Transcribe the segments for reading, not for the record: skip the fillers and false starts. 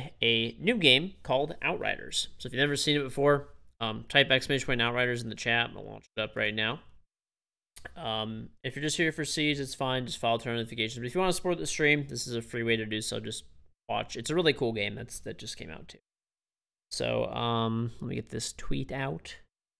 a new game called Outriders. So if you've never seen it before, type !Outriders in the chat. I'm gonna launch it up right now. If you're just here for Siege, it's fine. Just follow turn notifications. But if you want to support the stream, this is a free way to do so. Just watch. It's a really cool game that just came out too. So let me get this tweet out.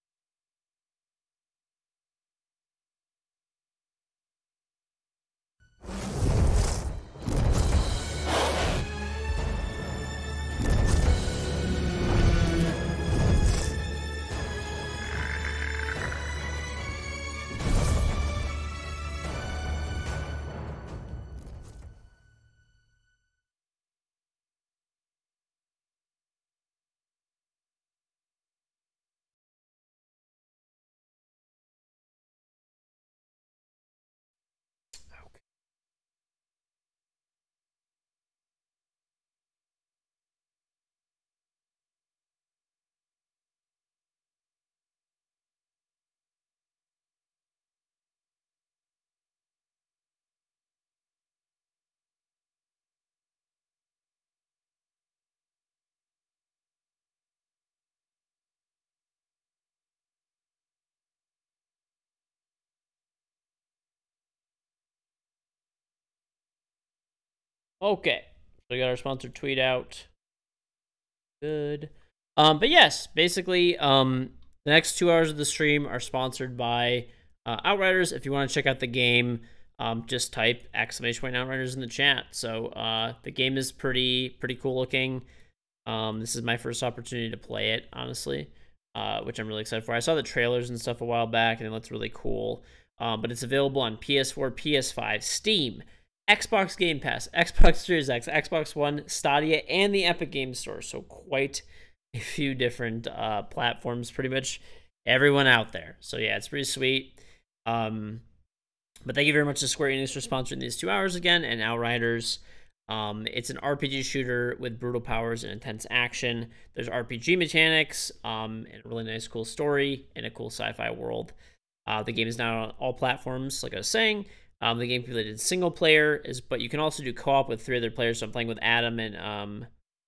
Okay, so we got our sponsored tweet out. Good. But yes, basically, the next 2 hours of the stream are sponsored by Outriders. If you want to check out the game, just type !Outriders in the chat. So the game is pretty cool looking. This is my first opportunity to play it, honestly, which I'm really excited for. I saw the trailers and stuff a while back, and it looks really cool. But it's available on PS4, PS5, Steam, Xbox Game Pass, Xbox Series X, Xbox One, Stadia, and the Epic Games Store. So quite a few different platforms, pretty much everyone out there. So yeah, it's pretty sweet. But thank you very much to Square Enix for sponsoring these 2 hours again, and Outriders. It's an RPG shooter with brutal powers and intense action. There's RPG mechanics, and a really nice, cool story in a cool sci-fi world. The game is now on all platforms, like I was saying. The game completed single player, but you can also do co-op with 3 other players. So I'm playing with Adam and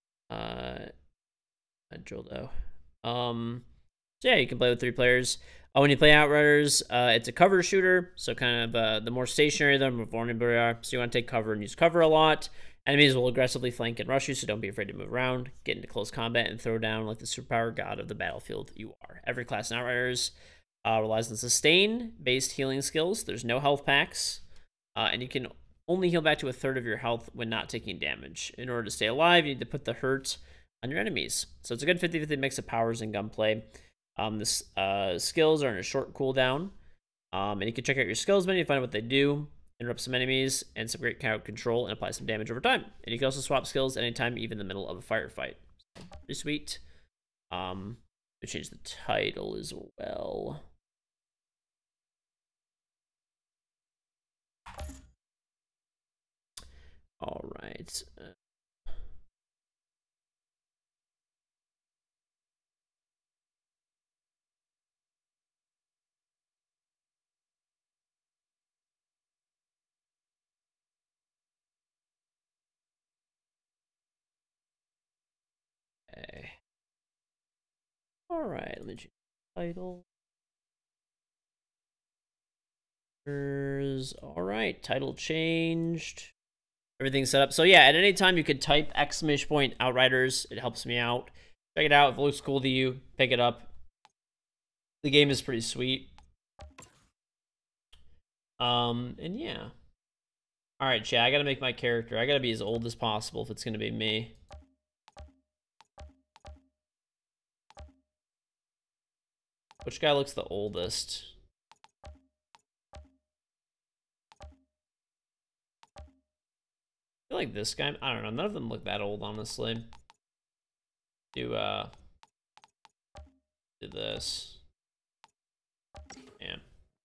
Joldo. So yeah, you can play with 3 players. When you play Outriders, it's a cover shooter, so kind of the more stationary, the more vulnerable you are. So you want to take cover and use cover a lot. Enemies will aggressively flank and rush you, so don't be afraid to move around, get into close combat, and throw down like the superpower god of the battlefield you are. Every class in Outriders relies on sustain-based healing skills. There's no health packs, and you can only heal back to 1/3 of your health when not taking damage. In order to stay alive, you need to put the hurt on your enemies. So it's a good 50-50 mix of powers and gunplay. The skills are in a short cooldown, and you can check out your skills menu to find out what they do, interrupt some enemies, and some great crowd control, and apply some damage over time. And you can also swap skills anytime, even in the middle of a firefight. So, pretty sweet. We change the title as well. All right. Okay. All right, let me change the title. All right, title changed. Everything's set up. So yeah, at any time you could type !Outriders. It helps me out. Check it out. If it looks cool to you, pick it up. The game is pretty sweet. And yeah. All right, chat. I gotta make my character. I gotta be as old as possible if it's gonna be me. Which guy looks the oldest? I feel like this guy. I don't know. None of them look that old, honestly. Do this. Yeah.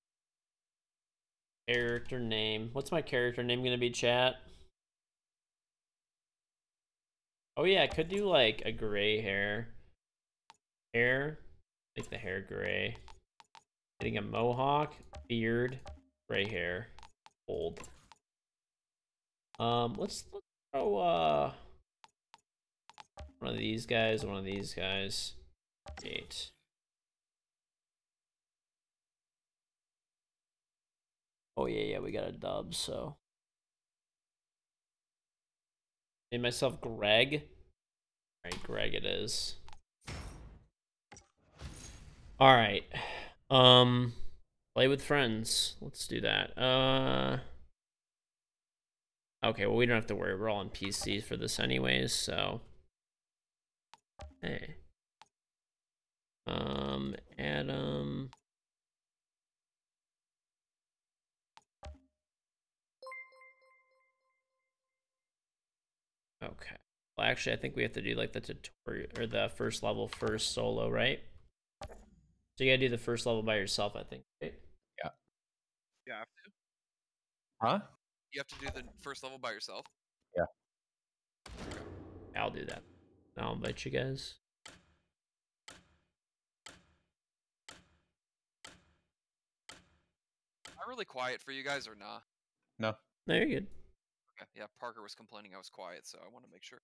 Character name. What's my character name gonna be, chat? Oh yeah, I could do like a gray hair. Make the hair gray. Getting a mohawk, beard, gray hair, old. Let's throw One of these guys, one of these guys. 8. Oh yeah, we got a dub, so. Name myself Greg. Alright, Greg it is. Alright. Play with friends. Let's do that. Okay, well we don't have to worry. We're all on PC for this anyways, so. Hey. Adam. Okay. Well, actually, I think we have to do like the tutorial or the first level first solo, right? So you gotta do the first level by yourself, I think, right? Yeah. You have to? Huh? You have to do the first level by yourself? Yeah. I'll do that. I'll invite you guys. Am I really quiet for you guys or nah? No. No, you're good. Okay. Yeah, Parker was complaining I was quiet, so I want to make sure.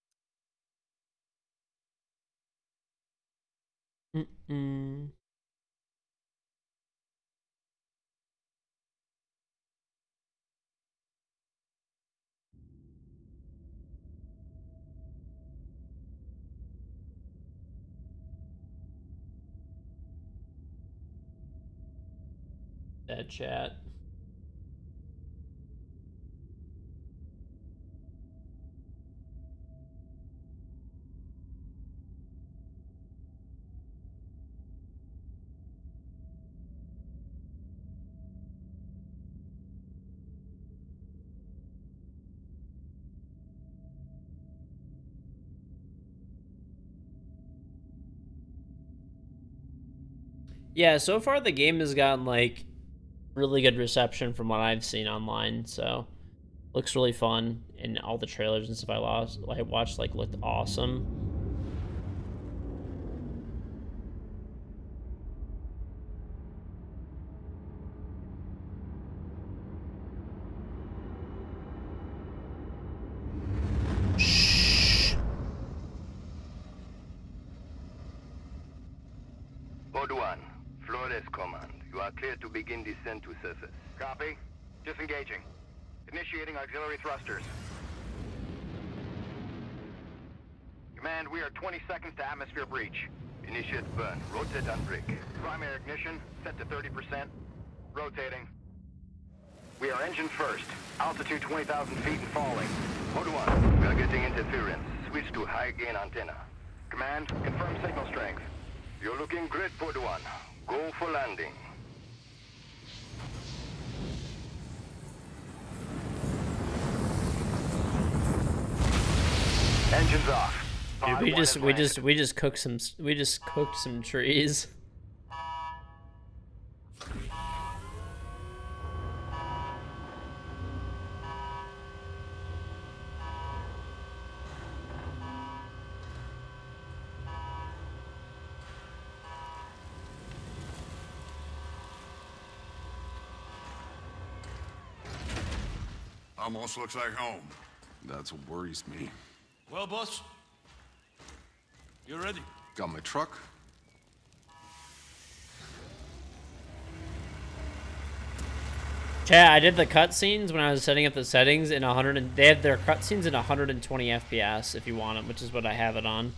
Dead chat. Yeah, so far the game has gotten like really good reception from what I've seen online, so looks really fun, and all the trailers and stuff I watched like looked awesome. Shh. Code 1, Flores Command. You are clear to begin descent to surface. Copy. Disengaging. Initiating auxiliary thrusters. Command, we are 20 seconds to atmosphere breach. Initiate burn. Rotate on brick. Primary ignition, set to 30%. Rotating. We are engine first. Altitude 20,000 feet and falling. Code 1, we are getting interference. Switch to high gain antenna. Command, confirm signal strength. You're looking great, Code 1. Go for landing. Engines off. Dude, we just cooked some trees. Almost looks like home. That's what worries me. Well, boss, you ready? Got my truck. Chat, I did the cutscenes when I was setting up the settings in 100, and they have their cutscenes in 120 FPS if you want it, which is what I have it on.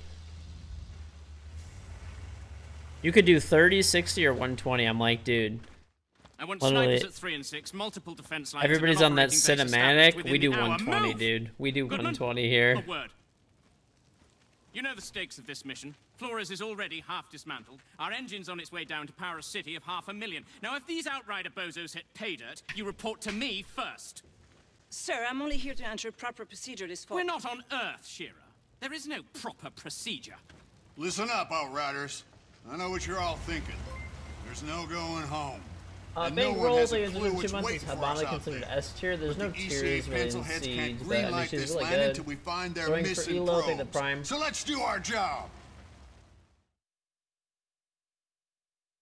You could do 30, 60, or 120. I'm like, dude. I want literally, snipers at 3 and 6, multiple defense lines. Everybody's on that cinematic. We do the 120, Move! dude. We do Goodman, 120 here. A word. You know the stakes of this mission. Flores is already half dismantled. Our engine's on its way down to power a city of 500,000. Now, if these Outrider bozos hit pay dirt, you report to me first. Sir, I'm only here to ensure proper procedure is followed. We're not on Earth, Shira. There is no proper procedure. Listen up, Outriders. I know what you're all thinking. There's no going home. Big roles like within 2 months is Habana considered S tier. There's no tiers really in Siege. That I mean, she's really good. Going for Elo, take the Prime. So let's do our job.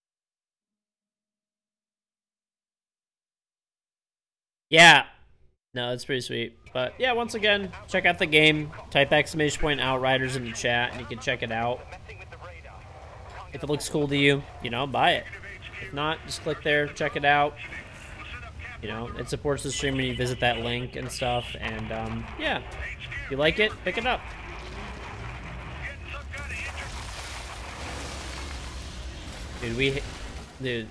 Yeah, No, it's pretty sweet. But yeah, once again, check out the game. Type ! Outriders in the chat, and you can check it out. If it looks cool to you, you know, buy it. If not, just click there, check it out. You know, it supports the stream when you visit that link and stuff. And yeah, if you like it, pick it up. Dude.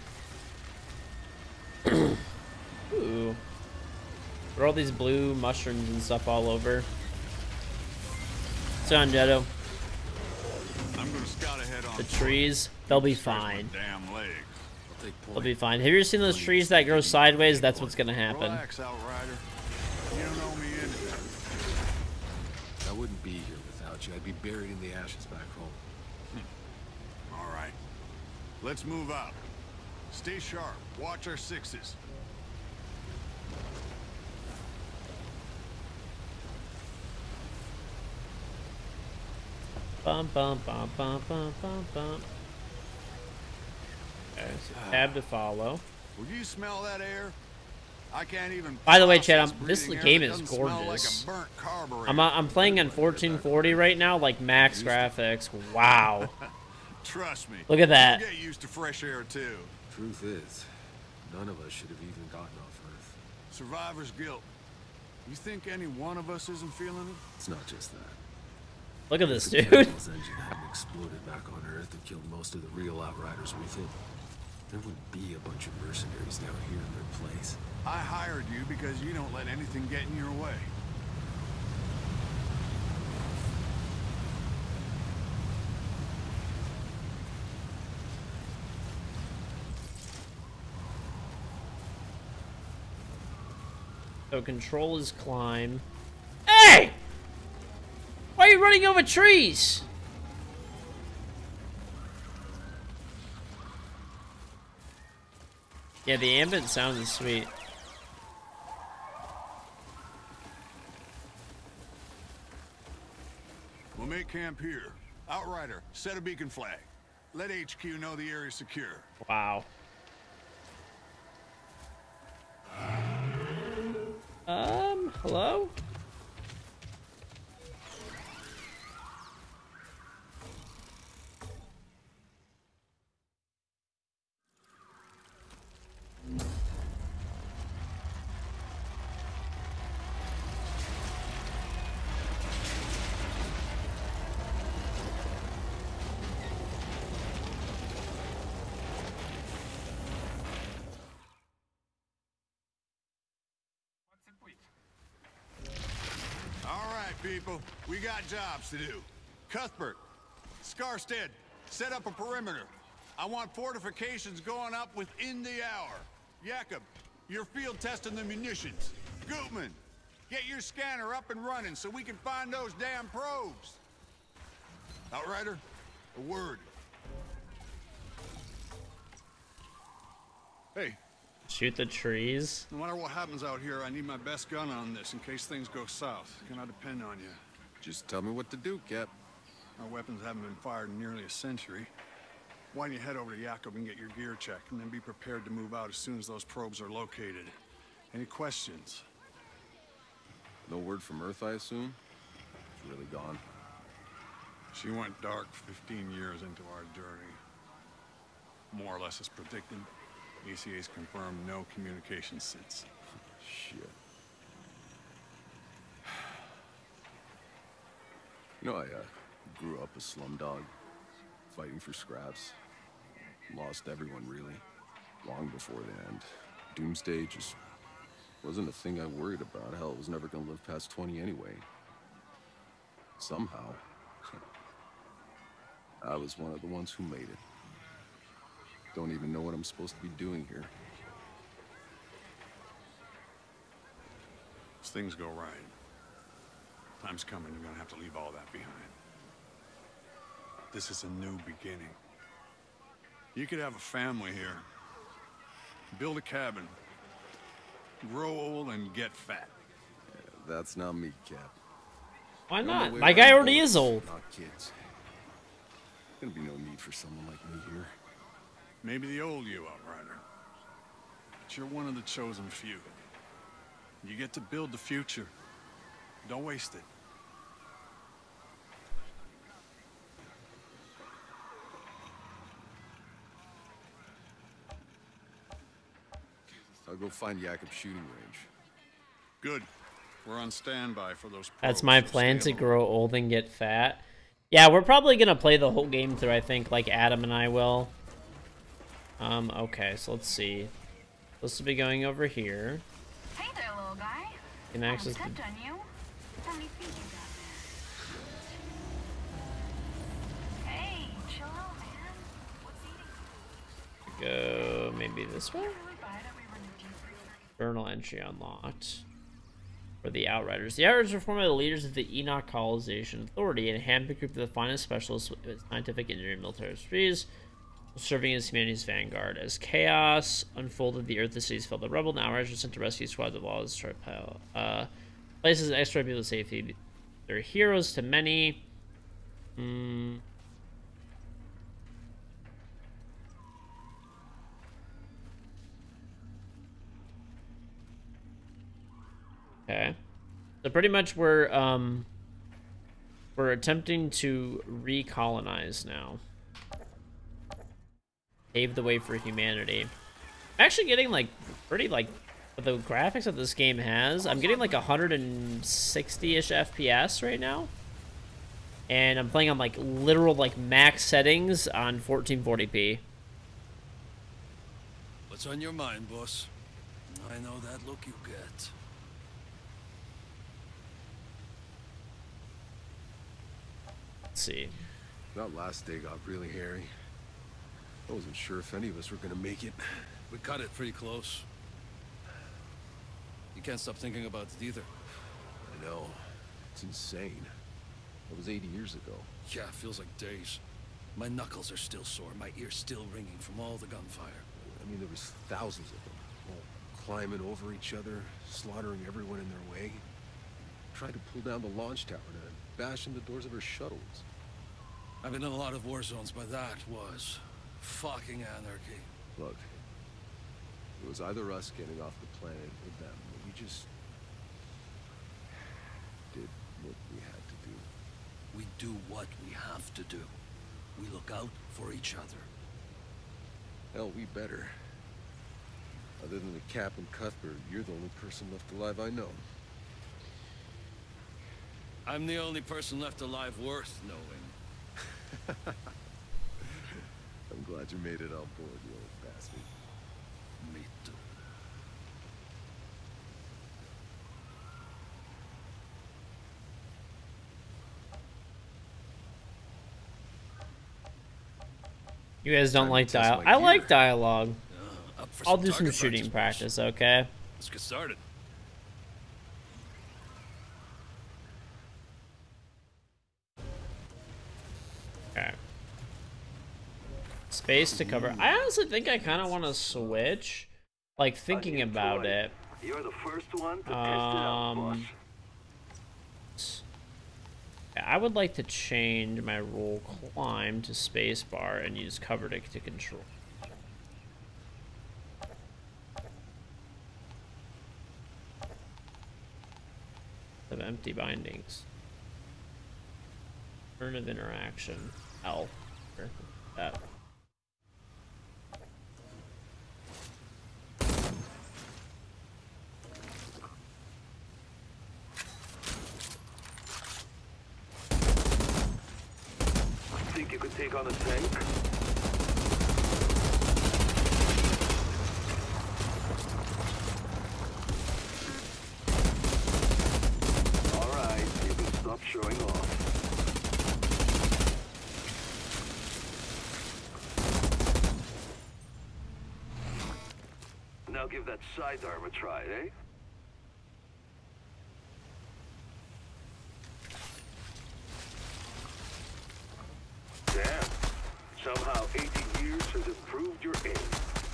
Ooh. There are all these blue mushrooms and stuff all over. What's on, Jetto? I'm gonna scout ahead on The trees, they'll be fine. damn leg. They'll be fine. Have you ever seen those trees that grow sideways? That's what's gonna happen. Relax, Outrider. You don't owe me anything. I wouldn't be here without you. I'd be buried in the ashes back home. All right. Let's move out. Stay sharp. Watch our sixes. Bum bum bum bum bum bum bum. Okay, so tab to follow. Will you smell that air? I can't even. By the way, Chad, process this breathing air game that is doesn't smell gorgeous. Like a burnt carburetor. I'm playing on 1440 right now, like max graphics. Wow. Trust me. Look at that. You'll get used to fresh air too. Truth is, none of us should have even gotten off Earth. Survivor's guilt. You think any one of us isn't feeling it? It's not just that. Look at this If the dude. Cannibals engine hadn't exploded back on Earth and killed most of the real Outriders with it, there wouldn't be a bunch of mercenaries down here in their place. I hired you because you don't let anything get in your way. So control is climb. Hey! Why are you running over trees? Yeah, the ambient sound is sweet. We'll make camp here. Outrider, set a beacon flag. Let HQ know the area's secure. Wow. Hello? All right, people. We got jobs to do. Cuthbert, Scarstead, set up a perimeter. I want fortifications going up within the hour. Jakob, you're field testing the munitions. Gutman, get your scanner up and running so we can find those damn probes. Outrider, a word. Hey, Shoot the trees. no matter what happens out here, I need my best gun on this in case things go south. Can I depend on you? Just tell me what to do, Cap. Our weapons haven't been fired in nearly a century. Why don't you head over to Jakob and get your gear checked, and then be prepared to move out as soon as those probes are located. Any questions? No word from Earth, I assume? It's really gone. She went dark 15 years into our journey. More or less as predicted. ECA's confirmed no communication since. Shit. You know, I grew up a slumdog, fighting for scraps. Lost everyone, really, long before the end. Doomsday just wasn't a thing I worried about. Hell, I was never gonna live past 20 anyway. Somehow, I was one of the ones who made it. Don't even know what I'm supposed to be doing here. As things go right, time's coming, you're gonna have to leave all that behind. This is a new beginning. You could have a family here, build a cabin, grow old and get fat. That's not me, Cap. Why On not? the way My guy around already bullets, is old. Not kids. Gonna be no need for someone like me here. Maybe the old you, Outrider. But you're one of the chosen few. You get to build the future. Don't waste it. I'll go find Jakob's shooting range. Good. We're on standby for those. That's my plan, to grow old and get fat. Yeah, we're probably gonna play the whole game through, I think, like Adam and I will. Okay, so let's see. Supposed to be going over here. Hey there, little guy. Can access Stepped on you. How many feet you got there? Hey, chill out, man. What's eating? Go maybe this way. Journal entry unlocked. For the Outriders. The Outriders were formed by the leaders of the Enoch Colonization Authority and a handpicked group of the finest specialists with scientific engineering and military expertise, serving as humanity's vanguard. As chaos unfolded, the Earth, the cities fell. The rebel and Outriders were sent to rescue squads of laws, destroy places, and extract people to safety. They're heroes to many. Okay, so pretty much we're attempting to recolonize now. Pave the way for humanity. I'm actually getting like pretty like the graphics that this game has. I'm getting like 160-ish FPS right now, and I'm playing on like literal like max settings on 1440p. What's on your mind, boss? I know that look you get. Let's see. That last day got really hairy. I wasn't sure if any of us were gonna make it. We cut it pretty close. You can't stop thinking about it either. I know. It's insane. That was 80 years ago. Yeah, feels like days. My knuckles are still sore, my ears still ringing from all the gunfire. I mean, there was thousands of them, all climbing over each other, slaughtering everyone in their way. Tried to pull down the launch tower to bash in the doors of our shuttles. I've been in a lot of war zones, but that was fucking anarchy. Look, it was either us getting off the planet or them. We just did what we had to do. We do what we have to do. We look out for each other. Hell, we better. Other than the Cap and Cuthbert, you're the only person left alive I know. I'm the only person left alive worth knowing. I'm glad you made it on board, you old bastard. Me too. You guys don't like dialogue? I like dialogue. I'll do some target shooting practice, okay? Let's get started. Okay. Space to cover. I honestly think I kind of want to switch. Like, thinking about it. You're the first one to test it out, boss. I would like to change my roll climb to spacebar and use cover to control. Of empty bindings. Turn of interaction. L. That. Think you could take on a tank? Alright, you can stop showing off. Now give that sidearm a try, eh? Damn. Somehow 18 years has improved your aim.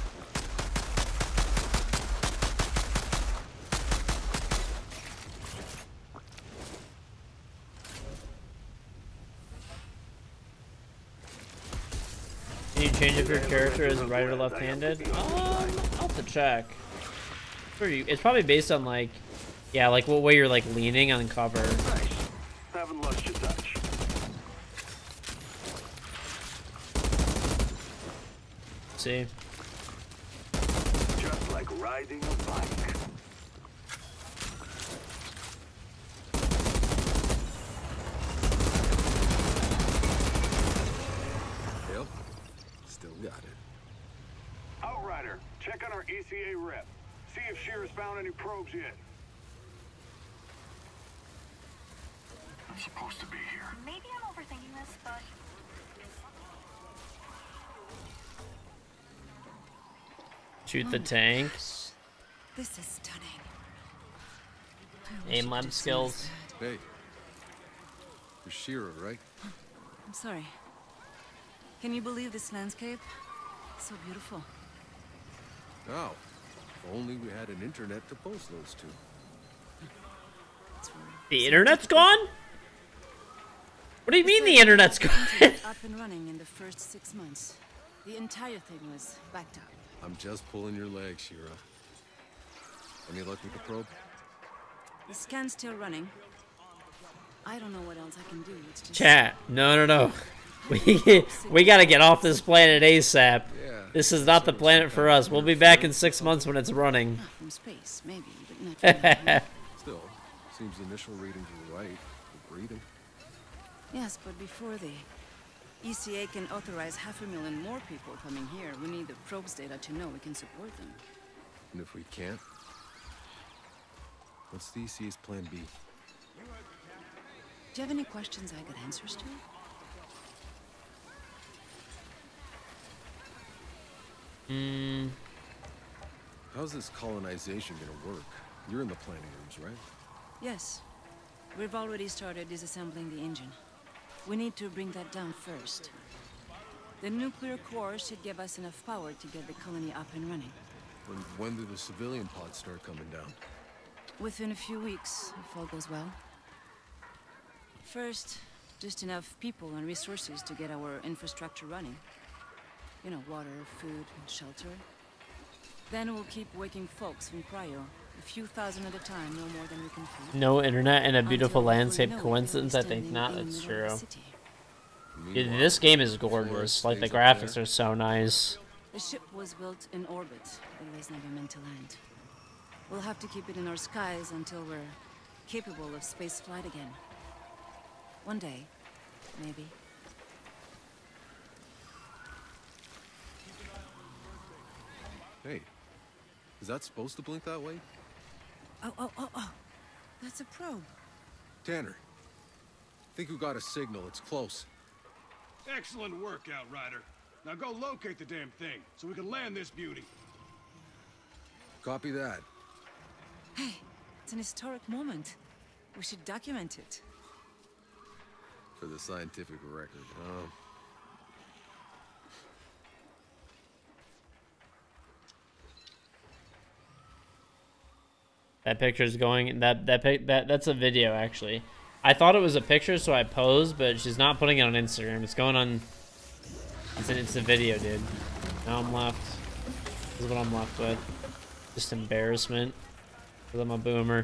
Can you change if your character is right or left-handed? I'll have to check. It's probably based on like Yeah, like what way you're like leaning on cover. Nice. Haven't lost your touch. See? Just like riding a bike. Yep. Still got it. Outrider, check on our ECA rep. See if Shearer's found any probes yet. I'm supposed to be here. Maybe I'm overthinking this, but Shoot the tank. This is stunning. Aim lab skills. Hey. You're Shearer, right? I'm sorry. Can you believe this landscape? So beautiful. Oh. If only we had an internet to post those to. The internet's gone? What do you mean the internet's gone? Up and running in the first 6 months. The entire thing was backed up. I'm just pulling your leg, Shira. Any luck with the probe? The scan's still running. I don't know what else I can do. It's just... Chat. No. We gotta get off this planet ASAP. Yeah. This is not the planet for us. We'll be back in 6 months when it's running. From space, maybe, but not from Still, seems the initial readings were right. We're breathing. Yes, but before the ECA can authorize 500,000 more people coming here, we need the probes data to know we can support them. And if we can't, what's the ECA's plan B? Do you have any questions I got answers to? How's this colonization gonna work? You're in the planning rooms, right? Yes. We've already started disassembling the engine. We need to bring that down first. The nuclear core should give us enough power to get the colony up and running. And when do the civilian pods start coming down? Within a few weeks, if all goes well. First, just enough people and resources to get our infrastructure running. You know, water, food, and shelter. Then we'll keep waking folks from cryo. A few thousand at a time, no more than we can feed. No internet and a beautiful Until we landscape. know it, Coincidence? we're I think standing not. in the That's middle of true. the city. Dude, this game is gorgeous. Like, the graphics are so nice. The ship was built in orbit. It was never meant to land. We'll have to keep it in our skies until we're capable of space flight again. One day, maybe. Hey, is that supposed to blink that way? Oh. That's a probe. Tanner, think we got a signal. It's close. Excellent work, Outrider. Now go locate the damn thing, so we can land this beauty. Copy that. Hey, it's an historic moment. We should document it. For the scientific record, huh? That picture's going. That's a video actually. I thought it was a picture, so I posed, but she's not putting it on Instagram. It's going on. It's a video, dude. Now I'm left. This is what I'm left with. Just embarrassment. Because I'm a boomer.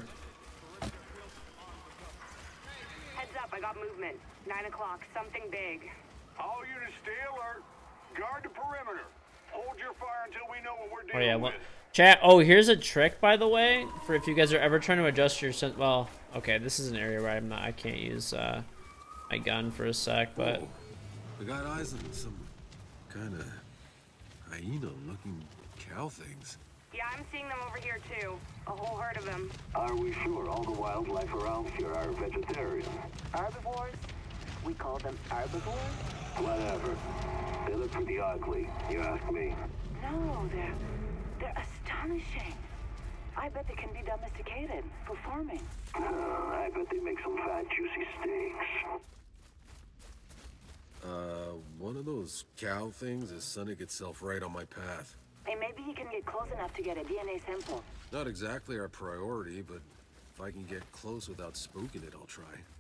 Heads up, I got movement. 9 o'clock, something big. All units stay alert. Guard the perimeter. Hold your fire until we know what we're Oh dealing yeah, with. chat. Oh, here's a trick, by the way, for if you guys are ever trying to adjust your well, okay, this is an area where I can't use my gun for a sec, but Whoa. We got eyes on some kind of hyena-looking cow things. Yeah, I'm seeing them over here too. A whole herd of them. Are we sure all the wildlife around here are vegetarian? Herbivores? We call them herbivores? Whatever. They look pretty ugly, you ask me. No, they're astonishing. I bet they can be domesticated for farming. I bet they make some fat, juicy steaks. One of those cow things is sunning itself right on my path. Hey, maybe you can get close enough to get a DNA sample. Not exactly our priority, but if I can get close without spooking it, I'll try.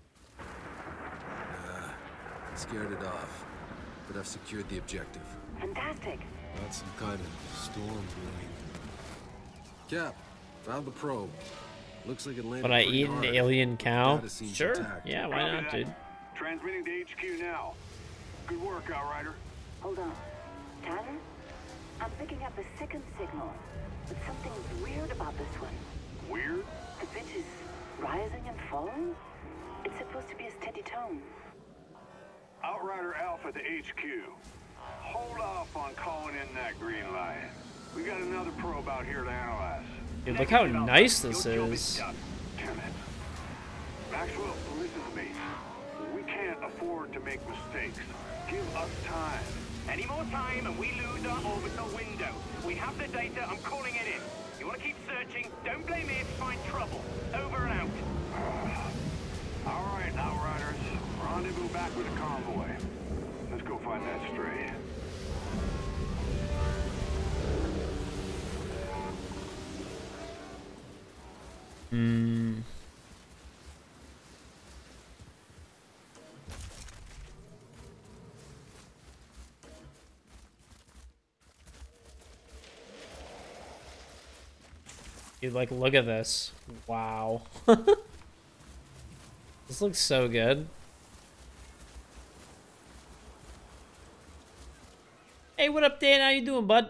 Scared it off, but I've secured the objective. Fantastic. Got some kind of storm brewing. Cap, found the probe. Looks like it landed But I pretty eat an hard. alien cow? Data seems Sure. intact. Yeah, why not, dude? Transmitting to HQ now. Good work, Outrider. Hold on. Tyler? I'm picking up a second signal, but something's weird about this one. Weird? The pitch is rising and falling? It's supposed to be a steady tone. Outrider Alpha to HQ. Hold off on calling in that green light. We got another probe out here to analyze. Dude, look how nice this is. Damn it. Maxwell, listen to me. We can't afford to make mistakes. Give us time. Any more time and we lose our orbital window. We have the data, I'm calling it in. You want to keep searching? Don't blame me if you find trouble. Over and out. All right, Outriders. Rendezvous back with the convoy. Let's go find that stray. Dude, like, look at this. Wow. This looks so good. Hey, what up, Dan? How you doing, bud?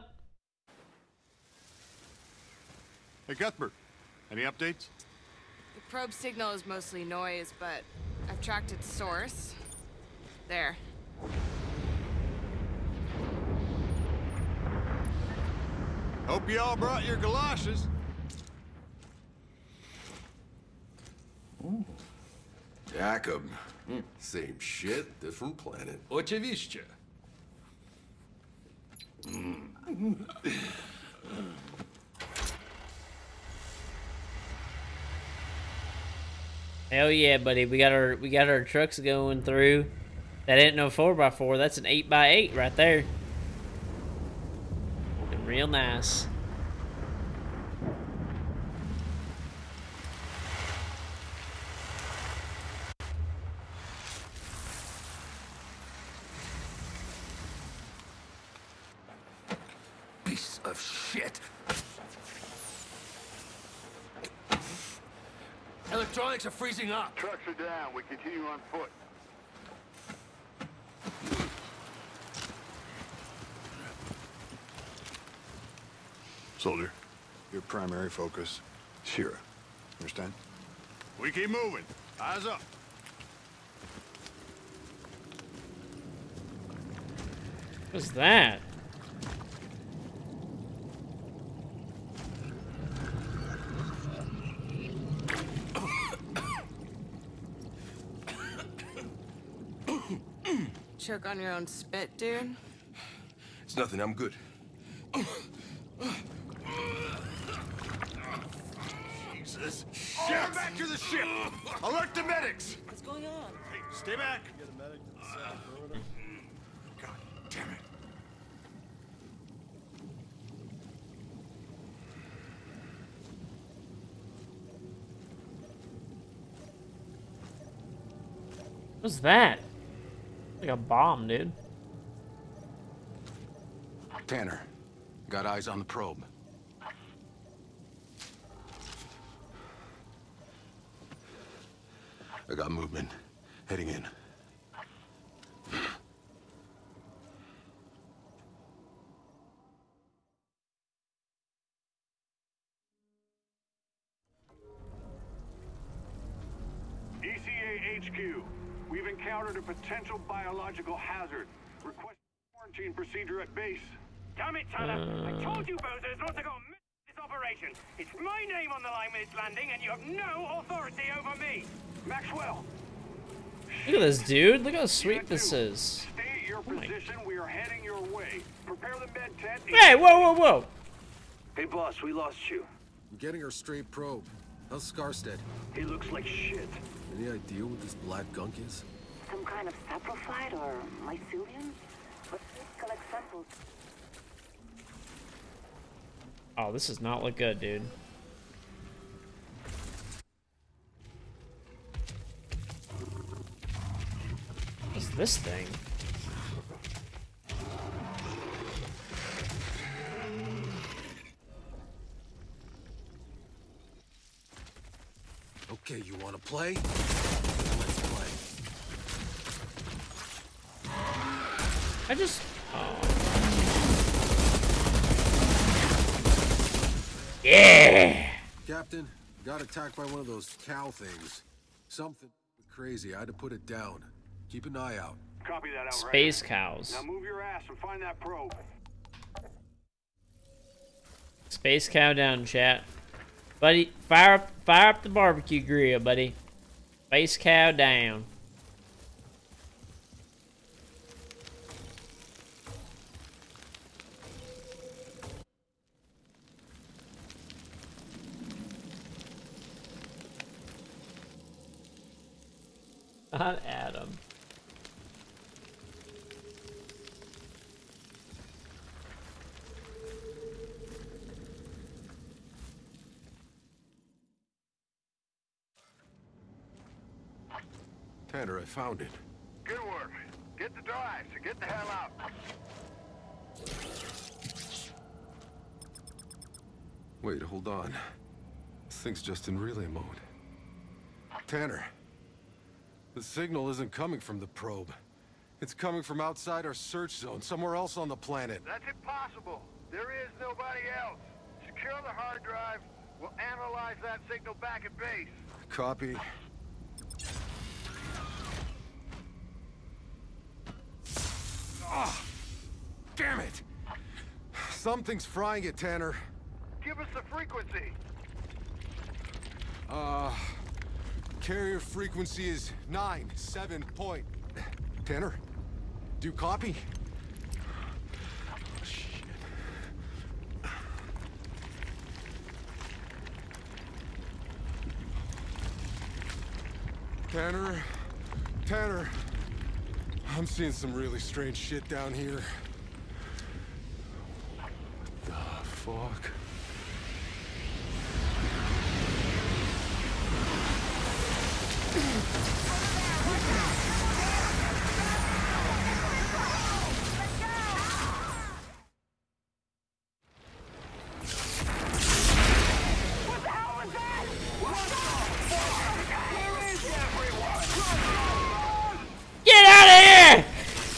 Hey, Cuthbert. Any updates? The probe signal is mostly noise, but I've tracked its source. There. Hope you all brought your galoshes. Jacob. Same shit, different planet. Oczywiście. Hell yeah, buddy. We got our trucks going through. That ain't no 4x4. That's an 8x8 right there. Looking real nice. Piece of shit. Electronics are freezing up. Trucks are down. We continue on foot. Soldier, your primary focus, Shira. Understand? We keep moving. Eyes up. What's that? Choke on your own spit, dude? It's nothing, I'm good. Jesus. Get back to the ship! Alert the medics! What's going on? Hey, stay back! God damn it. What's that? Like a bomb, dude. Tanner, got eyes on the probe. I got movement. Heading in. ECA HQ. We've encountered a potential biological hazard. Request quarantine procedure at base. Damn it, Tyler. I told you bozos not to go and miss this operation. It's my name on the line with this landing, and you have no authority over me. Maxwell! Look at this, dude. Look how sweet this is. Stay at your position. We are heading your way. Prepare the med tent. Hey, whoa, whoa, whoa. Hey, boss, we lost you. I'm getting our straight probe. How's Scarstead? He looks like shit. Any idea what this black gunk is? Some kind of saprophyte or mycelium? Let's collect samples. Oh, this does not look good, dude. What's this thing? wanna play? Let's play. I just... Oh. Yeah! Captain, got attacked by one of those cow things. Something crazy. I had to put it down. Keep an eye out. Copy that, Outriders. Space cows. Now move your ass and find that probe. Space cow down, chat. Buddy, fire up the barbecue grill, buddy. Space cow down. Not Adam. Tanner, I found it. Good work. Get the drives and get the hell out. Wait, hold on. This thing's just in relay mode. Tanner, the signal isn't coming from the probe. It's coming from outside our search zone, somewhere else on the planet. That's impossible. There is nobody else. Secure the hard drive. We'll analyze that signal back at base. Copy. Ah, damn it! Something's frying it, Tanner. Give us the frequency. Carrier frequency is 9.7 point. Tanner, do you copy? Oh, shit. Tanner, I'm seeing some really strange shit down here. What the fuck? Get out of here!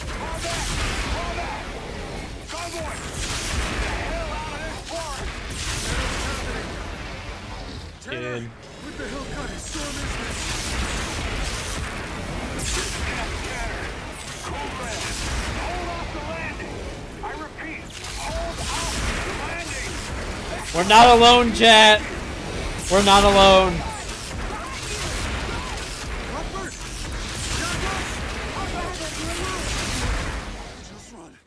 Dude. What the hell kind of storm is this? Hold off the landing. I repeat, hold off the landing. We're not alone, chat. We're not alone. Just run.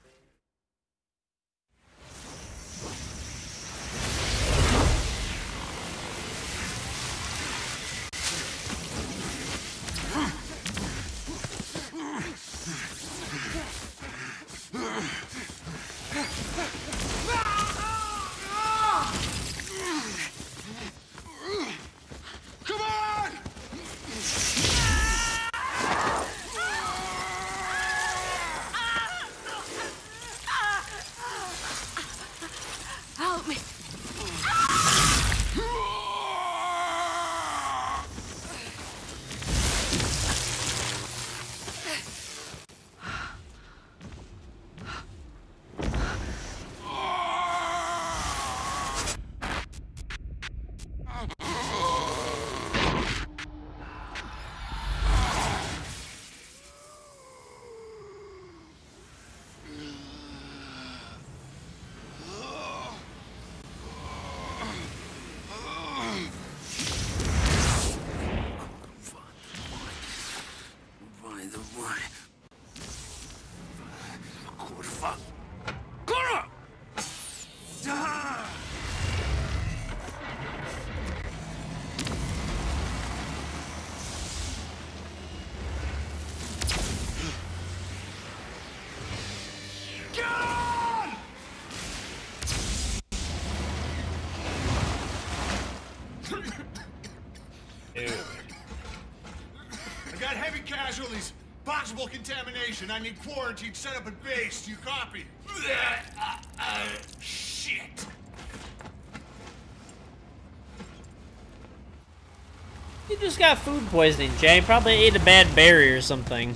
Come on! Help me. I got heavy casualties. Possible contamination. I need quarantine set up at base. Do you copy? Shit. You just got food poisoning, Jay. Probably ate a bad berry or something.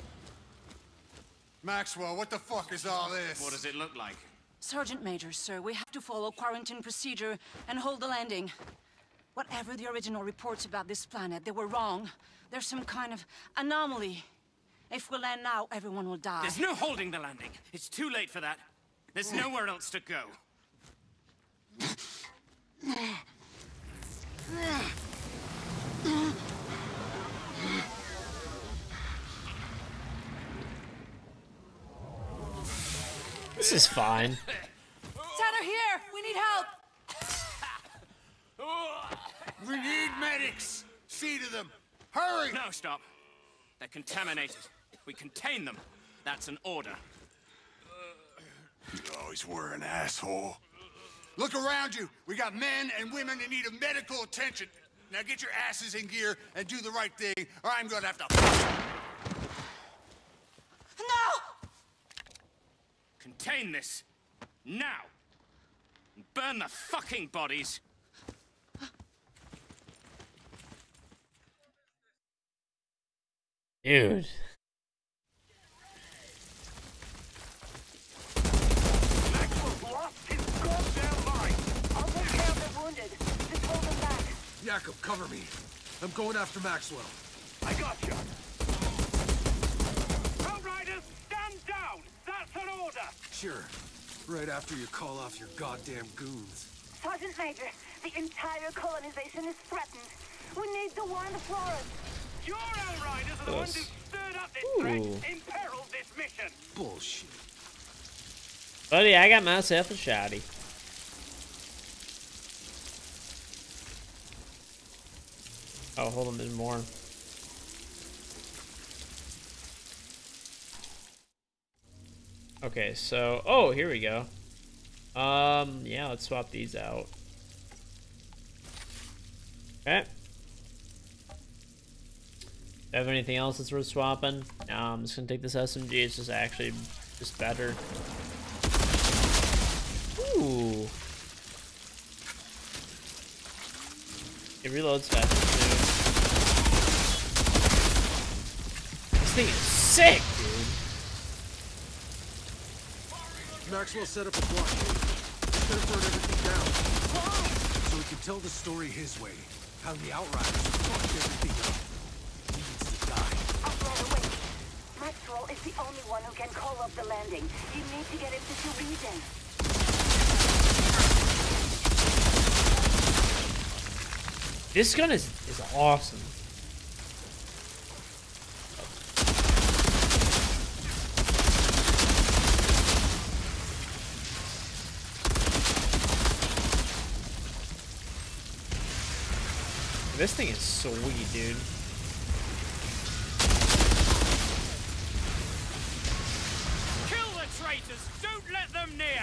Maxwell, what the fuck is all this? What does it look like? Sergeant Major, sir, we have to follow quarantine procedure and hold the landing. Whatever the original reports about this planet, they were wrong. There's some kind of anomaly. If we land now, everyone will die. There's no holding the landing. It's too late for that. There's nowhere else to go. This is fine. Tanner, here! We need help! We need medics! See to them! Hurry! No, stop. They're contaminated. We contain them. That's an order. You always were an asshole. Look around you. We got men and women in need of medical attention. Now get your asses in gear and do the right thing, or I'm gonna have to... No! Contain this. Now. And burn the fucking bodies. Dude. Maxwell's lost his goddamn mind. I'll take care of the wounded. Just hold them back. Jacob, cover me. I'm going after Maxwell. I gotcha. Outriders, stand down. That's an order. Sure. Right after you call off your goddamn goons. Sergeant Major, the entire colonization is threatened. We need to warn the Flores. Your Outriders are the ones who stirred up this threat, imperiled this mission. Bullshit. Buddy, I got myself a shotty. Oh, hold on, there's more. Okay, so, oh, here we go. Yeah, let's swap these out. Okay. Have anything else that's worth swapping? No, I'm just gonna take this SMG. It's just actually just better. Ooh. It reloads faster too. This thing is sick, dude. Maxwell set up a blockade. He's gonna burn everything down. So he can tell the story his way. How the Outriders fucked everything up. He needs to die. Outrider, wait. Maxwell is the only one who can call off the landing. You need to get him to region. This gun is awesome. This thing is sweet, dude. Kill the traitors! Don't let them near!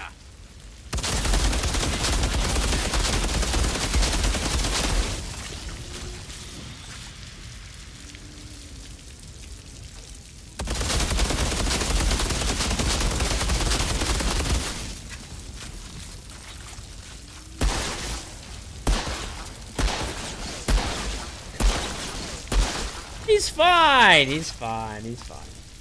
He's fine. He's fine. He's fine.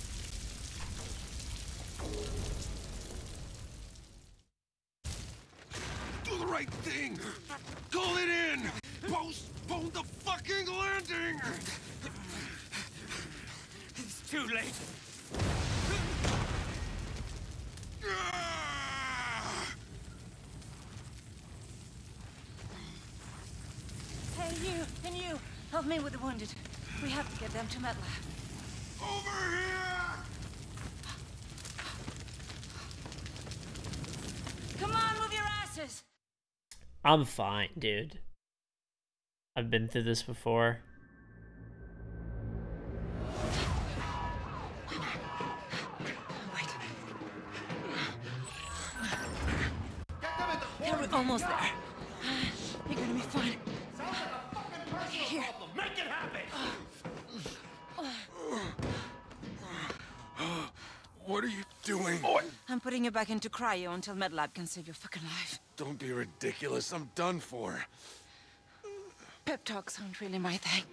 Do the right thing. Call it in. Postpone the fucking landing. It's too late. Hey, you! Can you help me with the wounded? We have to get them to MedLab. Over here! Come on, move your asses! I'm fine, dude. I've been through this before. Yeah, we're almost there. You're gonna be fine. Here. Make it happen! What are you doing? I'm putting you back into cryo until MedLab can save your fucking life. Don't be ridiculous. I'm done for. Pep talks aren't really my thing.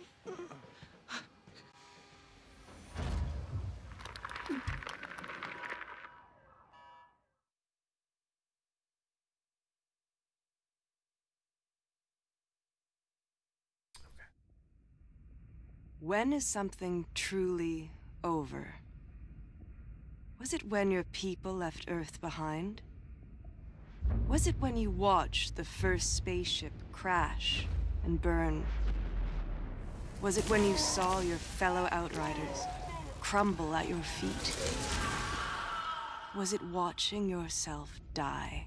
When is something truly over? Was it when your people left Earth behind? Was it when you watched the first spaceship crash and burn? Was it when you saw your fellow Outriders crumble at your feet? Was it watching yourself die?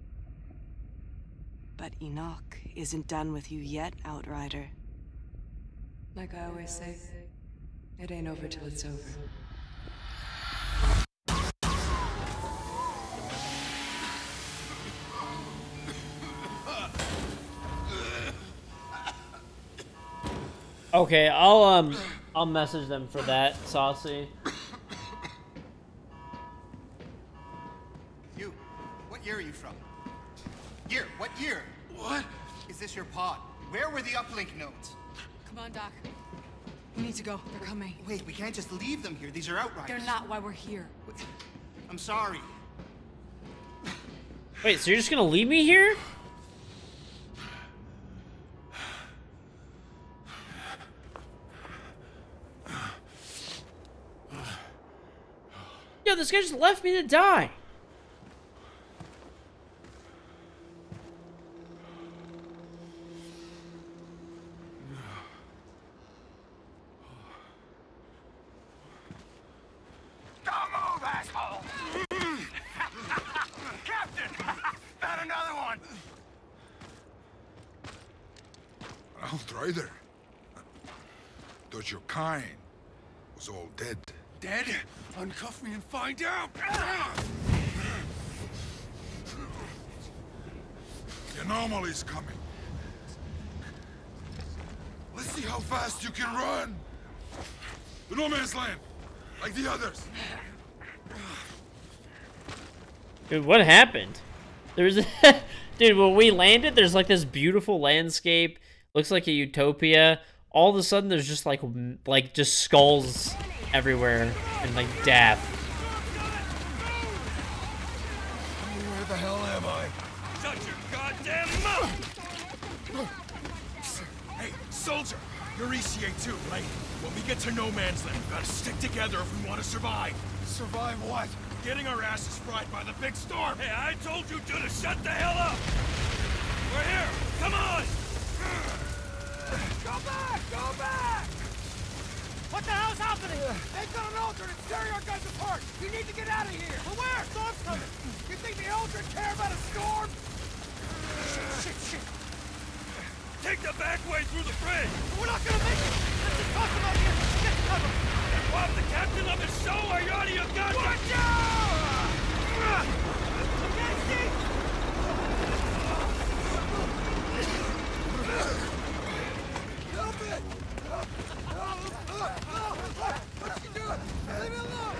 But Enoch isn't done with you yet, Outrider. Like I always say, it ain't over till it's over. Okay, I'll message them for that, Saucy. You, what year are you from? Year, what year? What? Is this your pod? Where were the uplink nodes? Come on, Doc. We need to go. They're coming. Wait, we can't just leave them here. These are Outriders. They're not why we're here. I'm sorry. Wait, so you're just gonna leave me here? Yo, this guy just left me to die. Don't move, asshole! Captain! Found another one! Outrider? Thought your kind was all dead. Dead? Uncuff me and find out! The anomaly's coming. Let's see how fast you can run. The no man's land, like the others. Dude, what happened? There's, dude, when we landed, there's like this beautiful landscape. Looks like a utopia. All of a sudden, there's just like just skulls everywhere and like death. Where the hell am I? Shut your goddamn mouth! Hey, soldier, you're ECA too, right? When we get to no man's land, we gotta stick together if we want to survive. Survive what? Getting our asses fried by the big storm. Hey, I told you two to shut the hell up! We're here! Come on! Go back! Go back! What the hell's happening? They've got an Aldrin and tearing our guys apart! You need to get out of here! But where? Storm's coming! You think the Aldrin care about a storm? Shit! Take the back way through the bridge! We're not gonna make it! Let's just toss them out here! Get to cover! Rob the captain of his show, are you out of your goddamn... Watch out! Okay, Steve! Help it! What you doing? Leave me alone!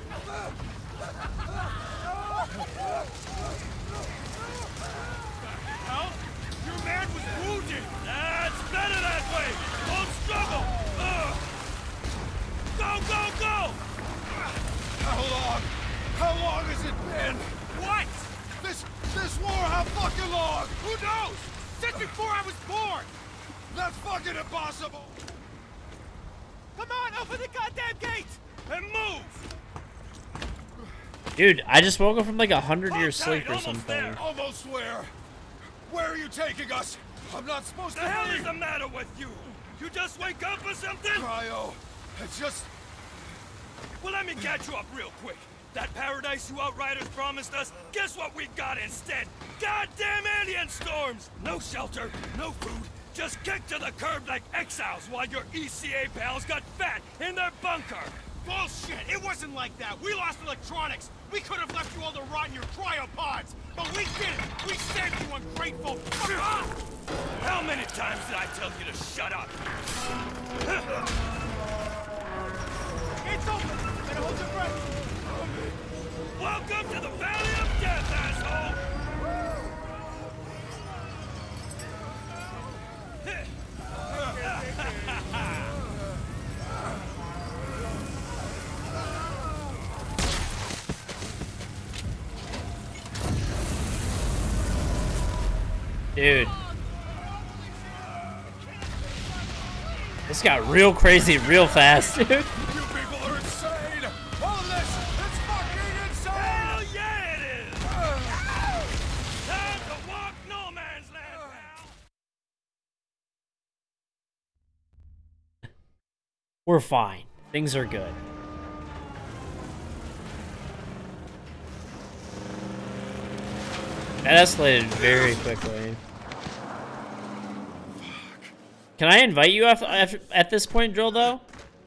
Hell? Your man was wounded! That's better that way! Don't struggle! Go! How long has it been? What? This war, how fucking long? Who knows? Since before I was born! That's fucking impossible! Come on, open the goddamn gate! And move! Dude, I just woke up from like 100-year sleep or something. Almost where? Where are you taking us? I'm not supposed to. The hell is the matter with you? You just wake up or something? Cryo, it's just. Well, let me catch you up real quick. That paradise you Outriders promised us, guess what we got instead? Goddamn alien storms! No shelter, no food, just kicked to the curb like exiles while your ECA pals got fat in their bunker. Bullshit! It wasn't like that! We lost electronics! We could have left you all to rot in your cryopods! But we didn't! We saved you, ungrateful fuck off! How many times did I tell you to shut up? Gates open! Better hold your breath! Welcome to the Valley of Death, asshole! Dude. This got real crazy real fast, dude. You people are insane! All of this is fucking insane! Hell yeah, it is! Time to walk no man's land, pal! We're fine. Things are good. That escalated very quickly. Can I invite you at this point, Drill, though?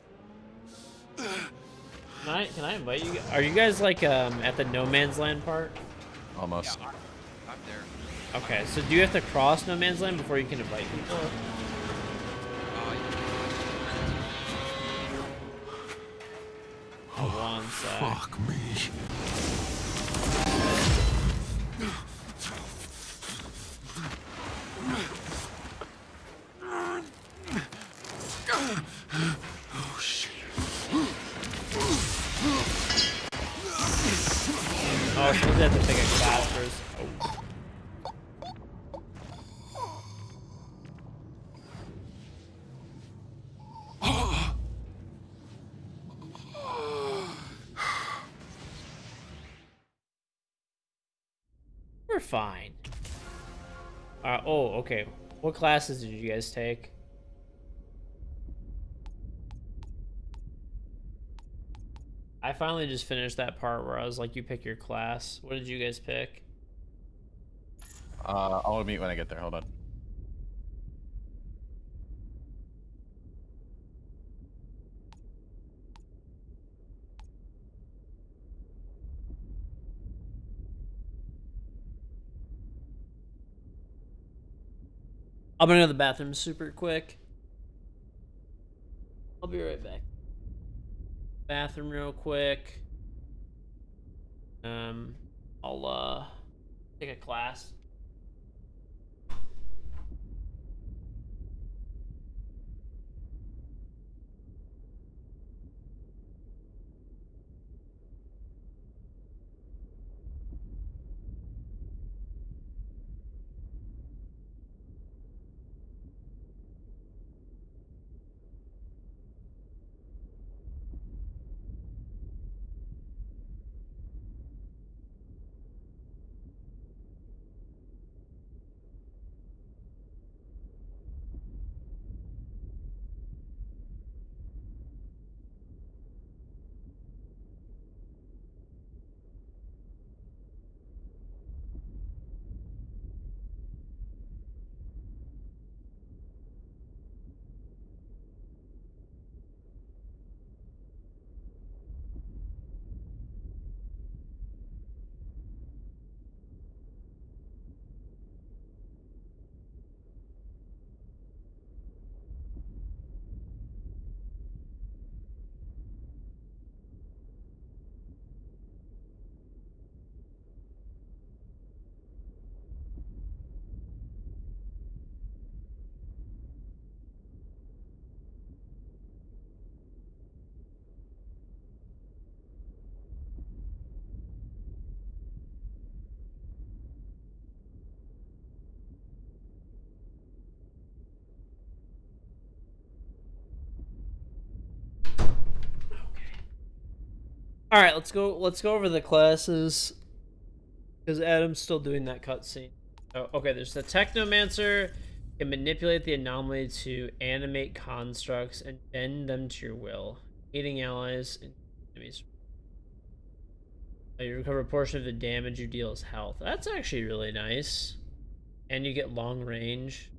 Can I invite you? Are you guys, like, at the No Man's Land part? Almost. Yeah, I'm there. Okay, so do you have to cross No Man's Land before you can invite people? Oh, one sec. Fuck me. Oh shit. Oh, I suppose I have to pick a class first. Oh. We're fine. Oh, okay. What classes did you guys take? I finally just finished that part where I was like, you pick your class. What did you guys pick? I'll meet when I get there. Hold on. I'm gonna go to the bathroom super quick. I'll be right back. Bathroom real quick. I'll take a class. All right, let's go over the classes because Adam's still doing that cutscene. Oh, okay, there's the Technomancer. Can manipulate the anomaly to animate constructs and bend them to your will, aiding allies and enemies. You recover a portion of the damage you deal as health. That's actually really nice, and you get long range.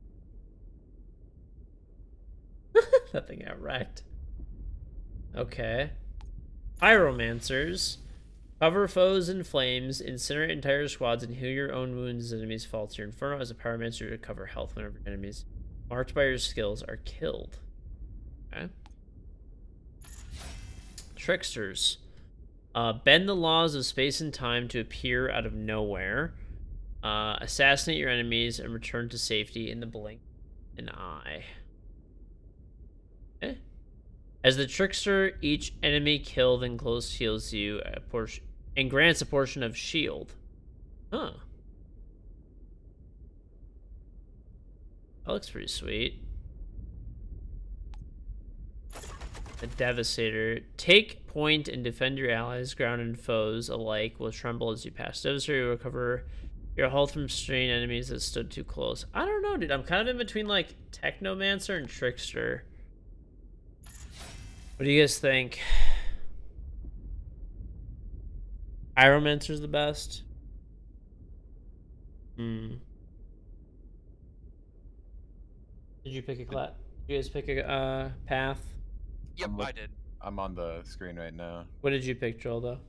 That thing got wrecked. Okay. Pyromancers. Cover foes in flames, incinerate entire squads, and heal your own wounds as enemies fall to your inferno. As a pyromancer, you recover health whenever enemies marked by your skills are killed. Okay. Tricksters. Bend the laws of space and time to appear out of nowhere. Assassinate your enemies and return to safety in the blink of an eye. Okay. As the trickster, each enemy killed and close heals you a portion and grants a portion of shield. Huh. That looks pretty sweet. A Devastator. Take point and defend your allies, ground and foes alike will tremble as you pass. Devastator will recover your health from strain enemies that stood too close. I don't know, dude. I'm kind of in between like Technomancer and Trickster. What do you guys think? Pyromancer's the best. Did you pick a class? Did you guys pick a path? Yep, I did. I'm on the screen right now. What did you pick, Joel, though?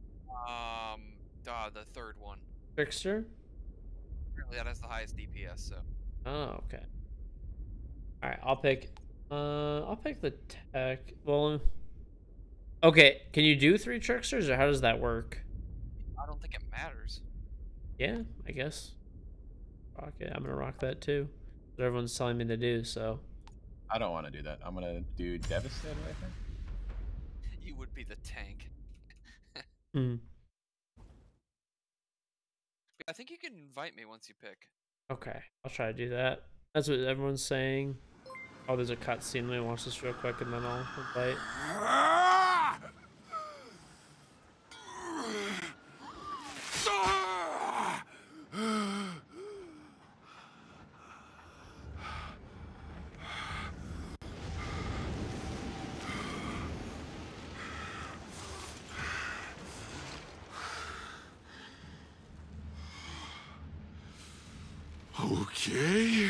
The third one. Trickster? Apparently that has the highest DPS, so. Oh, okay. Alright, I'll pick the tech. Well, okay, can you do 3 Tricksters, or how does that work? I don't think it matters. Yeah, I guess. Rock it. I'm gonna rock that too. That's what everyone's telling me to do, so. I don't want to do that. I'm gonna do Devastator, I think. You would be the tank. I think you can invite me once you pick. Okay, I'll try to do that. That's what everyone's saying. Oh, there's a cutscene. Let me watch this real quick and then I'll invite. Okay.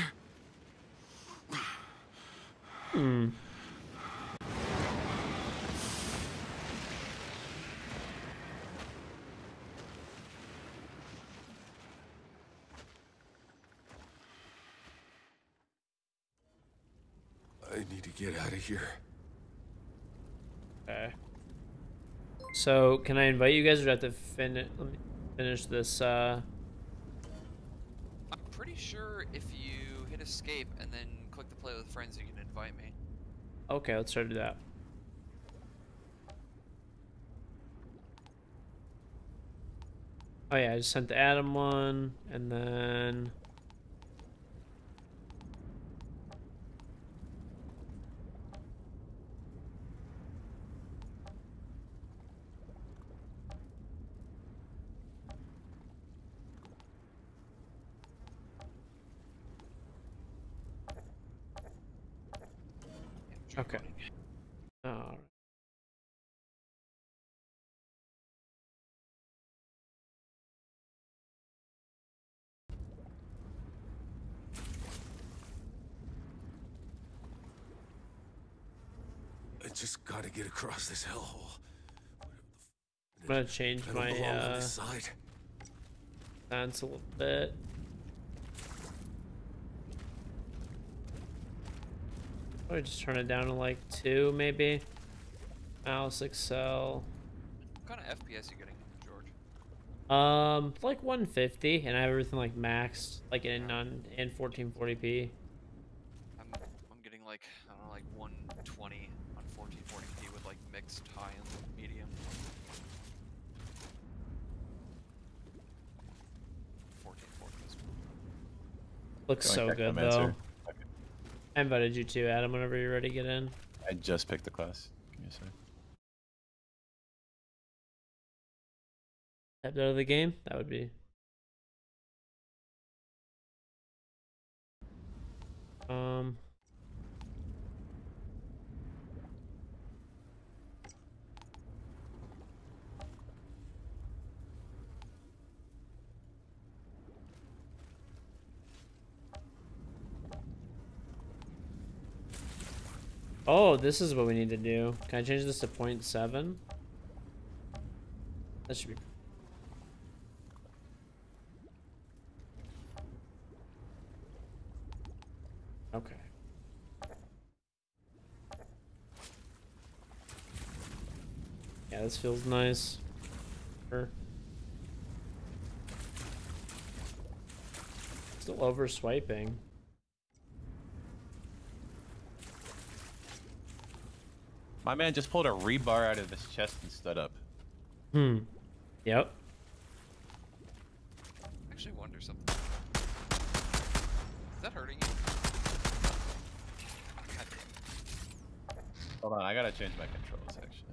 I need to get out of here. Okay. So, can I invite you guys, or do I have to let me finish this, I'm pretty sure if you hit escape and then click to play with friends, you can invite me. Okay, let's try to do that. Oh yeah, I just sent the Adam one, and then... Okay. All right. I just gotta get across this hellhole. I'm gonna change my stance a little bit. Probably just turn it down to like 2, maybe. Mouse Excel. What kind of FPS you getting, George? Like 150, and I have everything like maxed, like in 1440p. I'm getting like, I don't know, like 120 on 1440p with like mixed high and medium. 1440 is cool. Looks so good though. I invited you too, Adam, whenever you're ready to get in. I just picked the class. Give me a sec. Stepped out of the game? That would be... Oh, this is what we need to do. Can I change this to 0.7? That should be... Okay. Yeah, this feels nice. Sure. Still over swiping. My man just pulled a rebar out of his chest and stood up. Yep. Actually wonder something. Is that hurting you? Hold on, I gotta change my controls actually.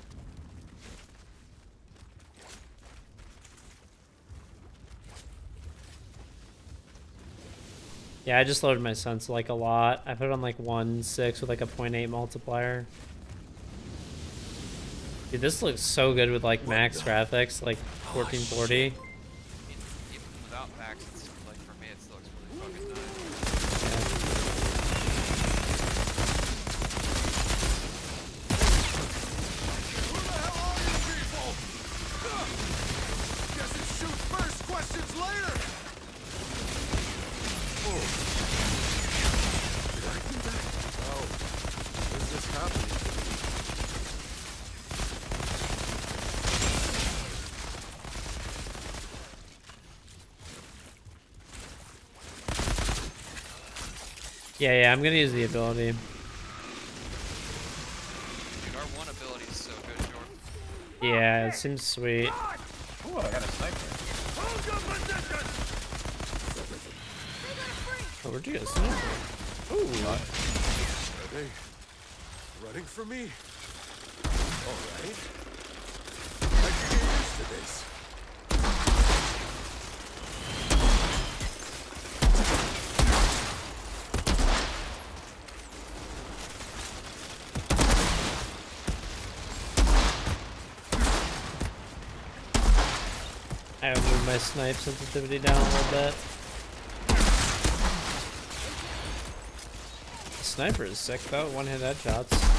Yeah, I just loaded my sense like a lot. I put it on like 1.6 with like a 0.8 multiplier. Dude, this looks so good with like max graphics, like 1440. Even without packs, it's like for me, it still looks really fucking nice. Guess it shoots first, questions later! Whoa. Did I do that? Oh. What is this happening? Yeah, I'm gonna use the ability. Dude, our one ability is so good, Jordan. Yeah, it seems sweet. Ooh, I got a sniper. Oh, where'd you get a sniper? Ooh. Are they running for me? Alright. I can get used to this. I moved my snipe sensitivity down a little bit. The sniper is sick though, one-hit headshots.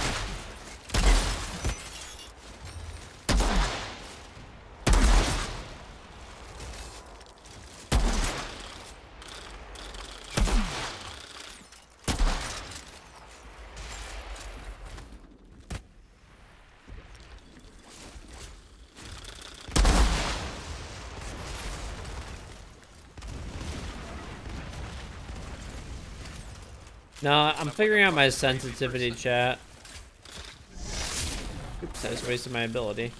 No, I'm figuring out my sensitivity, chat. Oops, I just wasted my ability.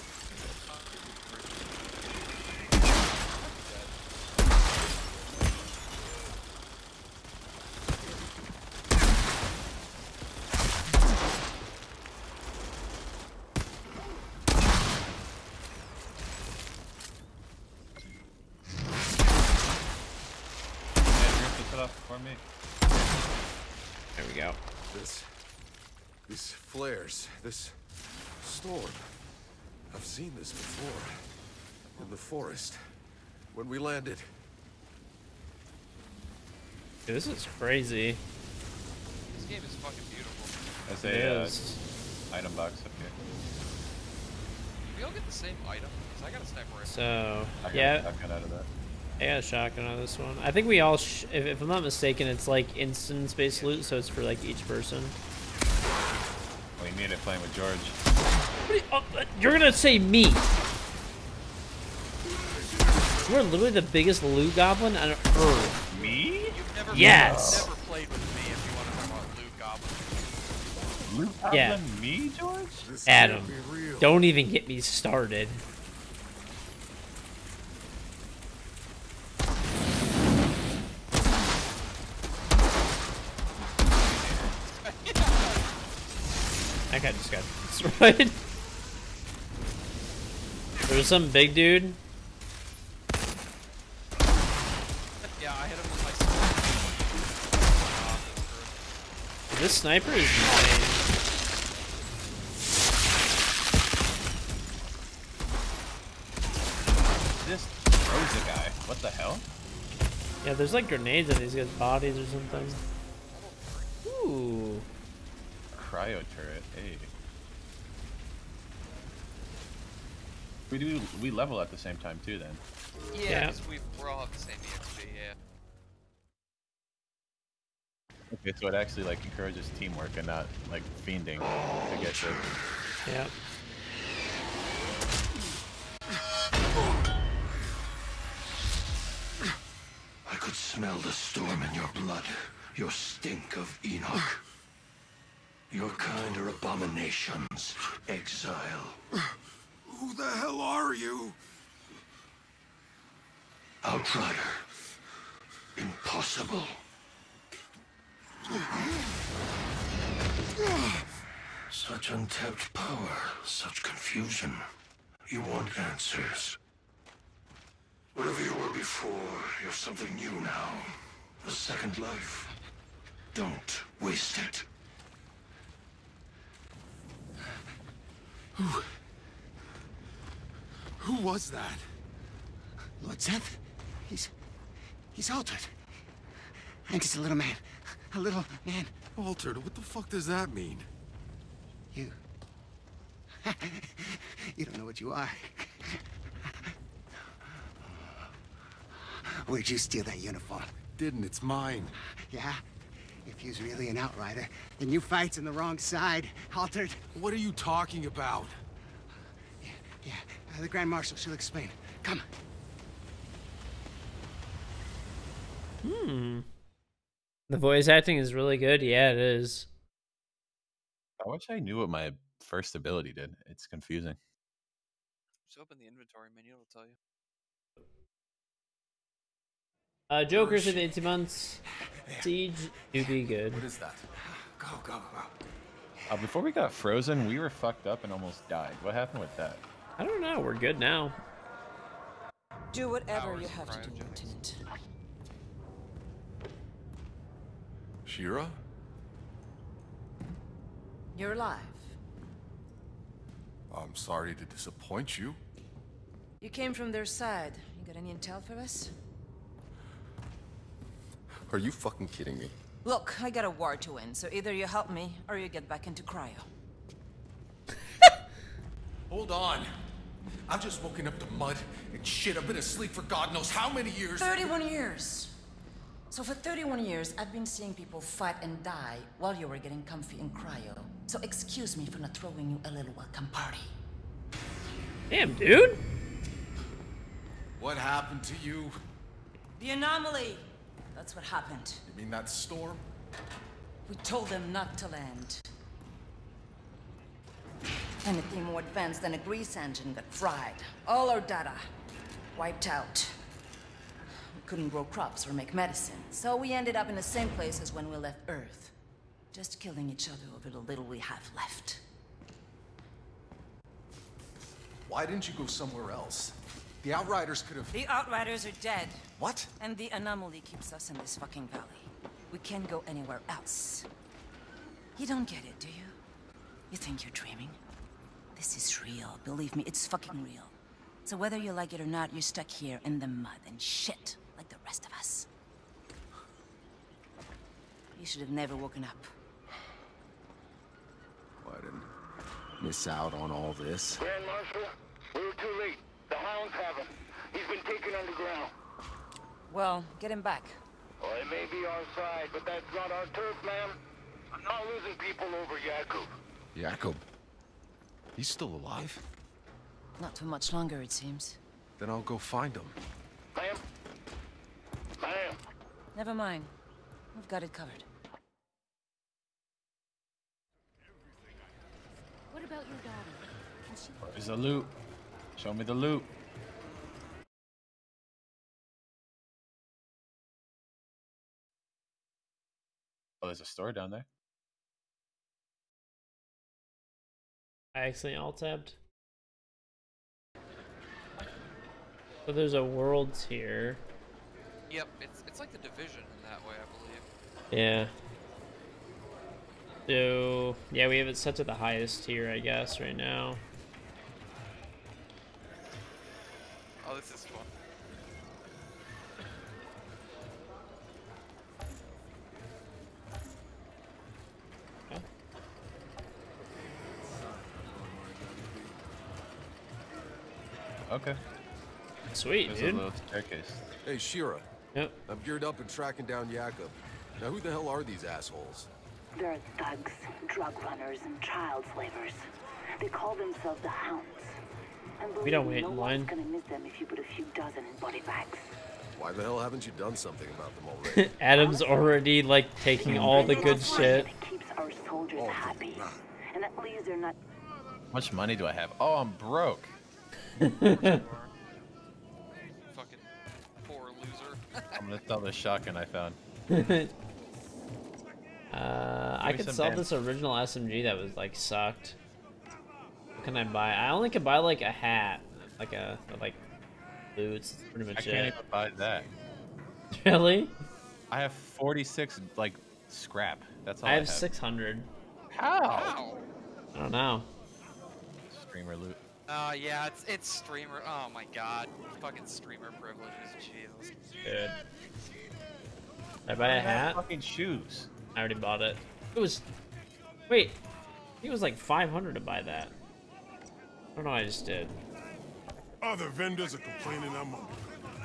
For me. There we go. These flares, this storm. I've seen this before. In the forest. When we landed. Dude, this is crazy. This game is fucking beautiful. There's a item box up here. Did we all get the same item? Because I got a sniper rifle. So, I got yeah. a shotgun out of that. I got a shotgun on this one. I think we all, if I'm not mistaken, it's like instance-based loot, so it's for like each person. We need it playing with George. You're gonna say me. You're literally the biggest loot goblin on Earth. Me? You've never Yes. never played with me if you want to talk about loot goblin. Loot goblin? Yeah. Me, George? Adam, don't even get me started. That guy just got destroyed. There's some big dude. Yeah, I hit him with my sniper. This sniper is insane. This throws a guy. What the hell? Yeah, there's like grenades in these guys' bodies or something. Ooh. Cryo turret. Hey. We level at the same time too then. Yeah, because we're all have the same EXP, yeah. Okay, so it actually like encourages teamwork and not like fiending to get to. Yeah. I could smell the storm in your blood, your stink of Enoch. Your kind are abominations, exile. Who the hell are you? Outrider. Impossible. Such untapped power, such confusion. You want answers. Whatever you were before, you're something new now. A second life. Don't waste it. Who was that? Lord Seth? He's altered. And he's a little man. A little man. Altered? What the fuck does that mean? You. You don't know what you are. Where'd you steal that uniform? Didn't, it's mine. Yeah? If you's really an outrider, then you fights on the wrong side, Altered. What are you talking about? Yeah, the Grand Marshal, she'll explain. Come. The voice acting is really good. Yeah, it is. I wish I knew what my first ability did. It's confusing. Just open the inventory menu, it'll tell you. Joker's in 18 months. Siege do be good. What is that? Go. Before we got frozen, we were fucked up and almost died. What happened with that? I don't know. We're good now. Do whatever you have to do, Lieutenant. Shira? You're alive. I'm sorry to disappoint you. You came from their side. You got any intel for us? Are you fucking kidding me? Look, I got a war to win, so either you help me, or you get back into cryo. Hold on. I've just woken up to mud and shit. I've been asleep for God knows how many years. 31 years! So for 31 years, I've been seeing people fight and die while you were getting comfy in cryo. So excuse me for not throwing you a little welcome party. Damn, dude! What happened to you? The anomaly! That's what happened. You mean that storm? We told them not to land. Anything more advanced than a grease engine got fried. All our data wiped out. We couldn't grow crops or make medicine, so we ended up in the same place as when we left Earth. Just killing each other over the little we have left. Why didn't you go somewhere else? The Outriders could have... The Outriders are dead. What? And the anomaly keeps us in this fucking valley. We can't go anywhere else. You don't get it, do you? You think you're dreaming? This is real. Believe me, it's fucking real. So whether you like it or not, you're stuck here in the mud and shit like the rest of us. You should have never woken up. Why didn't miss out on all this? Grand Marshal, we were too late. The hounds have him. He's been taken underground. Well, get him back. Well, it may be our side, but that's not our turf, ma'am. I'm not losing people over Jakub. Jakub? He's still alive? Not too much longer, it seems. Then I'll go find him. Ma'am? Ma'am? Never mind. We've got it covered. What about your daughter? Can she... Where's the loot? Show me the loot. Oh, there's a store down there. I accidentally alt-tabbed. So there's a worlds here. Yep, it's like the Division in that way, I believe. Yeah. So, yeah, we have it set to the highest tier, I guess, right now. Oh, this is fun. Okay. Sweet, There's dude. a little staircase. Hey, Shira. Yep. I'm geared up and tracking down Jakub. Now, who the hell are these assholes? They're thugs, drug runners, and child slavers. They call themselves the Hounds. And We don't believe wait me, in no line. one's gonna miss them if you put a few dozen in body bags. Why the hell haven't you done something about them already? Adam's already, like, taking all the good shit. It keeps our soldiers happy. And at least they're not... How much money do I have? Oh, I'm broke. Fucking poor loser. I'm gonna sell the shotgun I found. I could sell this original SMG that was like sucked. What can I buy? I only could buy like a hat, like boots. That's pretty much I can't even buy that. Really? I have 46 like scrap. That's all I have 600. How? I don't know. Streamer loot. Yeah, it's streamer. Oh my god, fucking streamer privileges. Jesus. Good. Did I buy a hat? Fucking shoes. I already bought it. It was. Wait. I think it was like 500 to buy that. I don't know. I just did. Other vendors are complaining I'm under.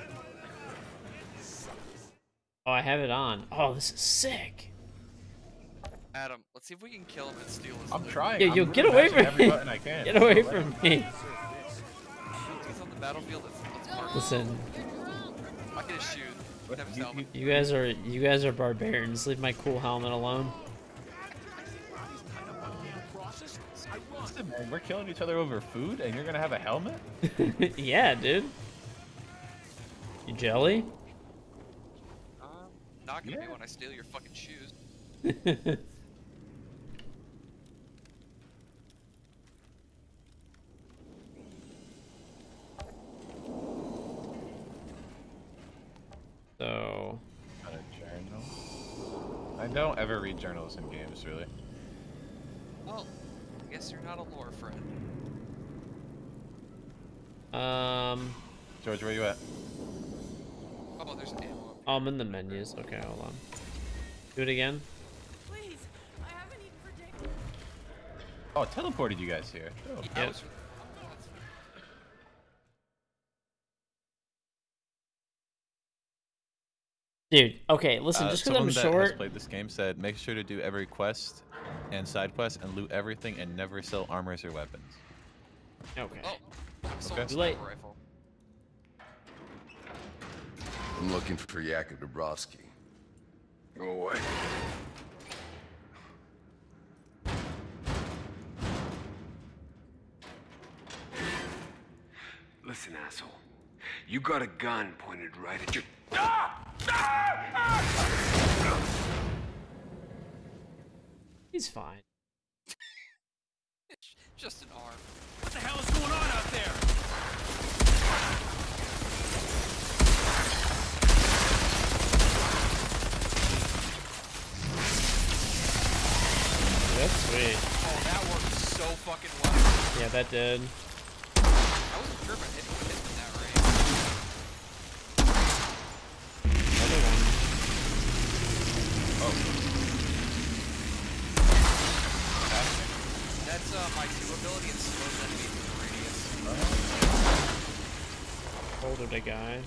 Oh, I have it on. Oh, this is sick. Adam, let's see if we can kill him and steal his I'm loot. trying. Yeah, yo, get away from me. Get away from me. He's on the battlefield. Let's mark him. Listen. I'll get his shoes. Have his helmet. You guys are barbarians. Leave my cool helmet alone. Listen, man, we're killing each other over food, and you're gonna have a helmet? Yeah, dude. You jelly? Not gonna be when I steal your fucking shoes. So. Not a journal. I don't ever read journals in games, really. Well, I guess you're not a lore friend. George, where you at? Oh, there's ammo. Oh, I'm in the menus. Okay, hold on. Do it again. Please, I haven't even predicted. Oh, it teleported you guys here. Oh, Yep. Dude, okay, listen, just because I'm someone that short. has played this game said, make sure to do every quest and side quest and loot everything and never sell armors or weapons. Okay. Okay. Too late. Rifle. I'm looking for Yakov Dabrowski. Go away. Listen, asshole. You got a gun pointed right at your... He's fine. Just an arm. What the hell is going on out there? That's sweet. Oh, that worked so fucking well. Yeah, that did. I wasn't sure if I hit in that range. Another one. Oh. That's my 2 ability and slows enemies with radius. Older the guy.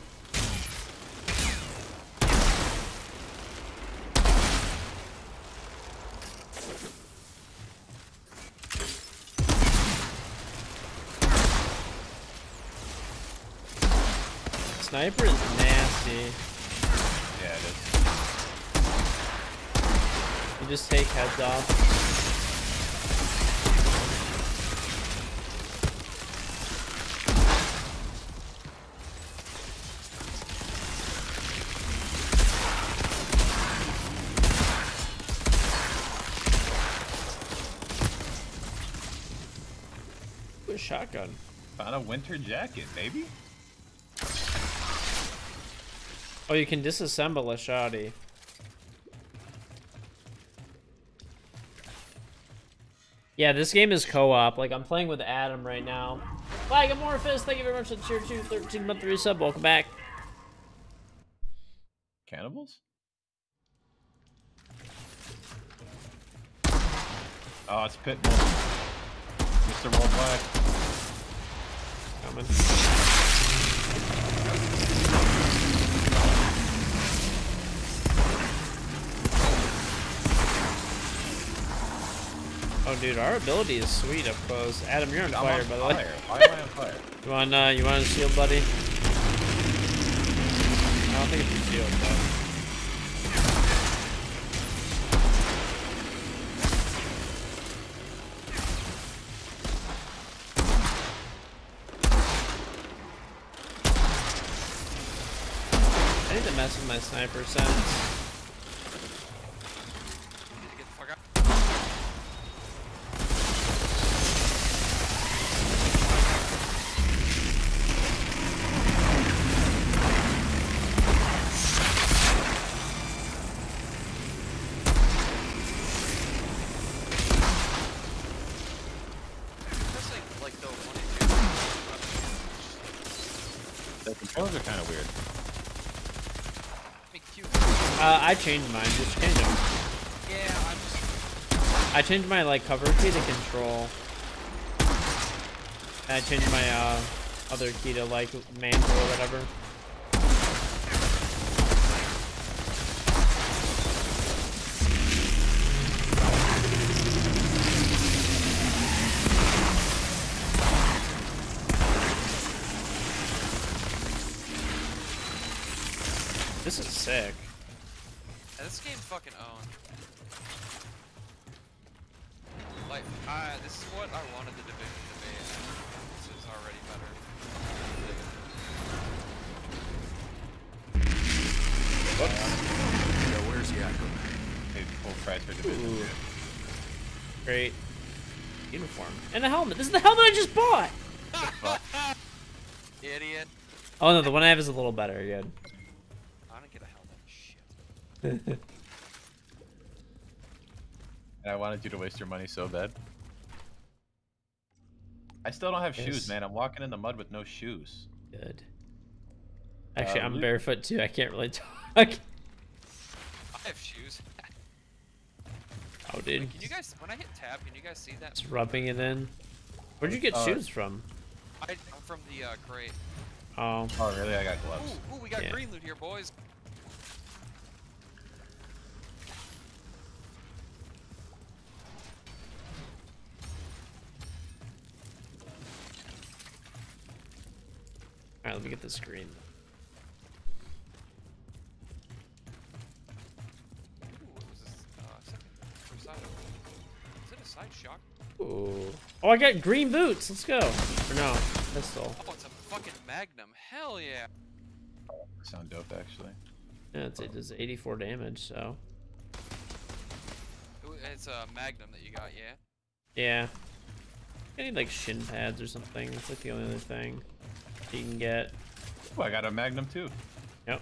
Sniper is nasty. Yeah, it is. You just take heads off. Ooh, a shotgun. Found a winter jacket, baby. Oh, you can disassemble a shoddy. Yeah, this game is co-op. Like, I'm playing with Adam right now. Flag Amorphous, thank you very much for the tier 2 13-month resub. Welcome back. Cannibals? Oh, it's Pitbull. Mr. Worldwide. Coming. Oh, dude, our ability is sweet up close. Adam, you're on fire, by the way. Why am I on fire? You want a shield, buddy? I don't think it's a shield, though. I need to mess with my sniper sense. The controls are kind of weird. I changed mine. Just change them. Yeah, I changed my like cover key to control. And I changed my other key to like manual or whatever. This is sick. Yeah, this game fucking owned. Like, this is what I wanted the Division to be, and this is already better. Whoops. Yo, where's Yakko? Hey, full price for Division. Ooh. Great uniform and a helmet. This is the helmet I just bought. Idiot. Oh no, the one I have is a little better. Good. I don't get a helmet. Shit. And I wanted you to waste your money so bad. I still don't have shoes, man. I'm walking in the mud with no shoes. Good. Actually, I'm Luke. barefoot too. I can't really talk. I have shoes. Oh, dude. Can you guys, when I hit tab, can you guys see that? Just rubbing it in. Where'd you get shoes from? I'm from the crate. Oh. Oh, really? I got gloves. Ooh, we got Yeah. green loot here, boys. Alright, let me get the screen. Ooh, what was this? Second side. Is it a side shock? Ooh. Oh, I got green boots. Let's go. Or no, pistol. Oh, it's a fucking Magnum. Hell yeah. Sound dope, actually. Yeah, it does 84 damage, so. It's a Magnum that you got, yeah? Yeah. I need like shin pads or something. That's like the only other thing you can get. Oh, I got a Magnum too. Yep.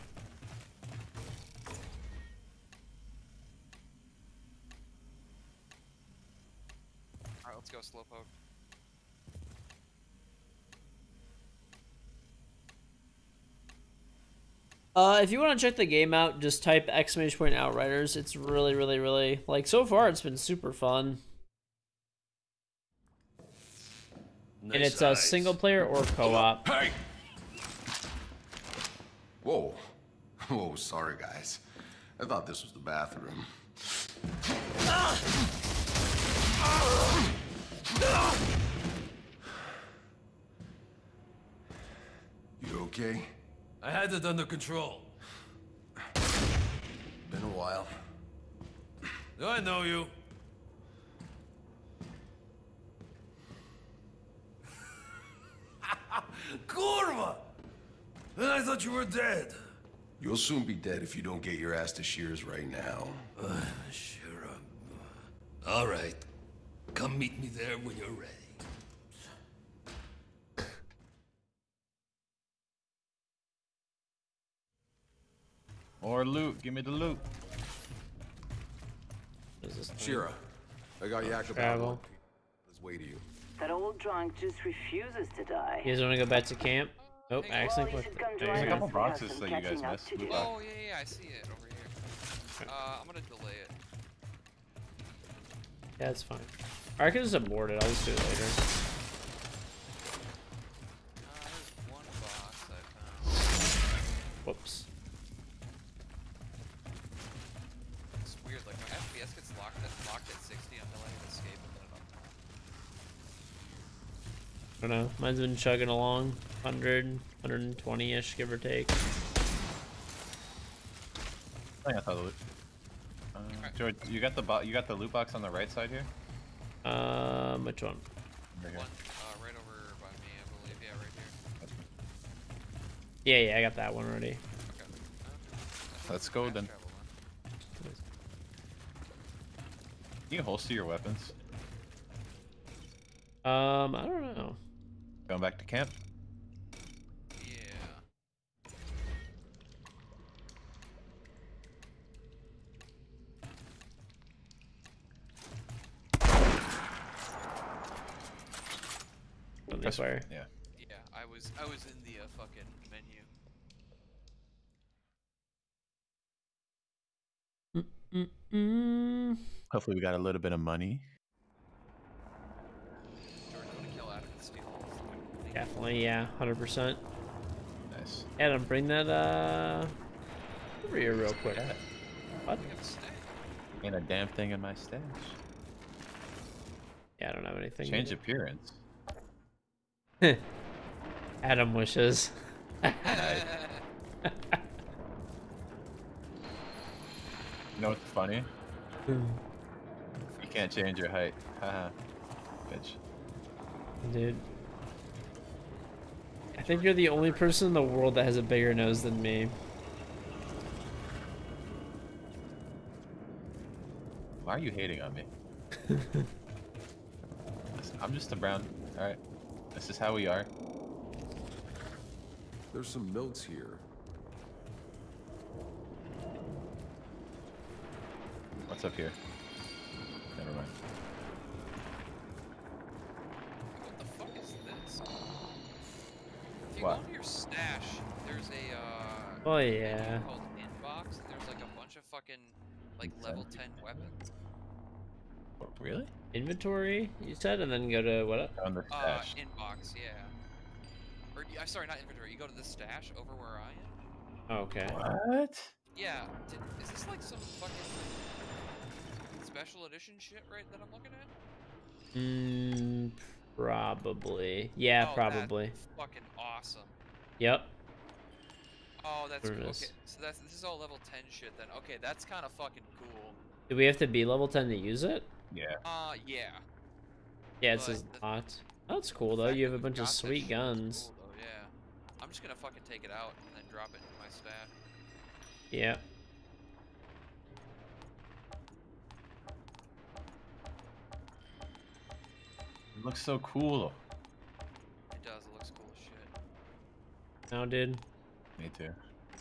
Alright, let's go slowpoke. If you want to check the game out, just type !_ Outriders. It's really, really, really, like, so far it's been super fun. Nice and it's a eyes. single player or co-op. Hey! Whoa. Whoa, sorry guys. I thought this was the bathroom. You okay? I had it under control. Been a while. I know you. Kurva! And I thought you were dead. You'll soon be dead if you don't get your ass to Shears right now. Sure. All right. Come meet me there when you're ready. More loot. Give me the loot. What is this thing? Shira, I got Yakko Travel. Let's wait to you. That old drunk just refuses to die. You guys want to go back to camp? Nope, I accidentally Well, you clicked should come it. join There There's you a go. couple us. We have boxes some that you guys catching up missed. to do. Loot box. Oh, yeah, I see it over here. I'm gonna delay it. Yeah, it's fine. Or I could just abort it. I'll just do it later. There's one box I found. Whoops. It's weird, like my FPS gets locked at 60 until I hit escape and then it I don't know. Mine's been chugging along. 100, 120-ish, give or take. I think I saw the loot. George, you got the loot box on the right side here? Which one? Right here. one, right over by me, I believe. Yeah, right here. Yeah, I got that one already. Okay. Let's go then. Can you holster your weapons? I don't know. Going back to camp? Yeah. This way. Yeah. Yeah, I was was in the fucking menu. Hopefully we got a little bit of money. George, I'm gonna kill Adam and steal all this loot. Definitely, yeah, 100%. Nice. Adam, bring that over here real quick. What? Ain't a damn thing in my stash. Yeah, I don't have anything. Change appearance. Adam wishes. You know what's funny? You can't change your height. Haha. Bitch. Dude. I think you're the only person in the world that has a bigger nose than me. Why are you hating on me? Listen, I'm just a brown. Alright. This is how we are. There's some notes here. What's up here? Never mind. What the fuck is this? If you What? go into your stash, there's a Oh yeah. called inbox, and there's like a bunch of fucking like level 10 weapons. Really? Inventory, you said, and then go to what? On the stash. Inbox, yeah. Or sorry, not inventory. You go to the stash over where I am. Okay. What? Yeah. Is this like some fucking special edition shit, right? That I'm looking at? Probably. Yeah, Oh, probably. That's fucking awesome. Yep. Oh, that's There it cool. is. Okay, so this is all level 10 shit then. Okay, that's kind of fucking cool. Do we have to be level 10 to use it? Yeah. Yeah. Yeah, it But says not. Oh, that's cool though. You have a bunch of got that sweet shit guns. Cool, though, yeah. I'm just gonna fucking take it out and then drop it in my stash. Yeah. It looks so cool. It does. It looks cool as shit. Now, dude. Me too.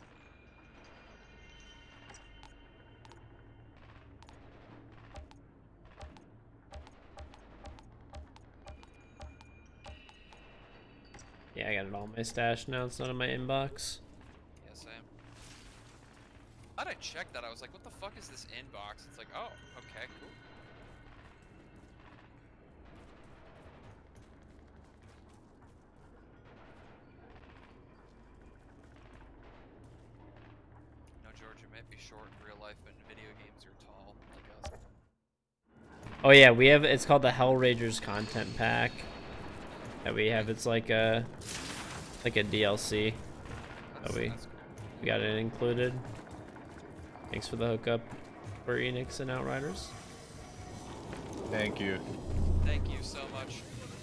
Yeah, I got it all in my stash now. It's not in my inbox. Yeah, same. I thought I checked that. I was like, what the fuck is this inbox? It's like, oh, okay, cool. No, George, you might be short in real life, but in video games you're tall, like us. Oh yeah, we have. It's called the Hellraisers content pack. That we have. It's like a DLC. That we got it included. Thanks for the hookup for Enix and Outriders. Thank you. Thank you so much.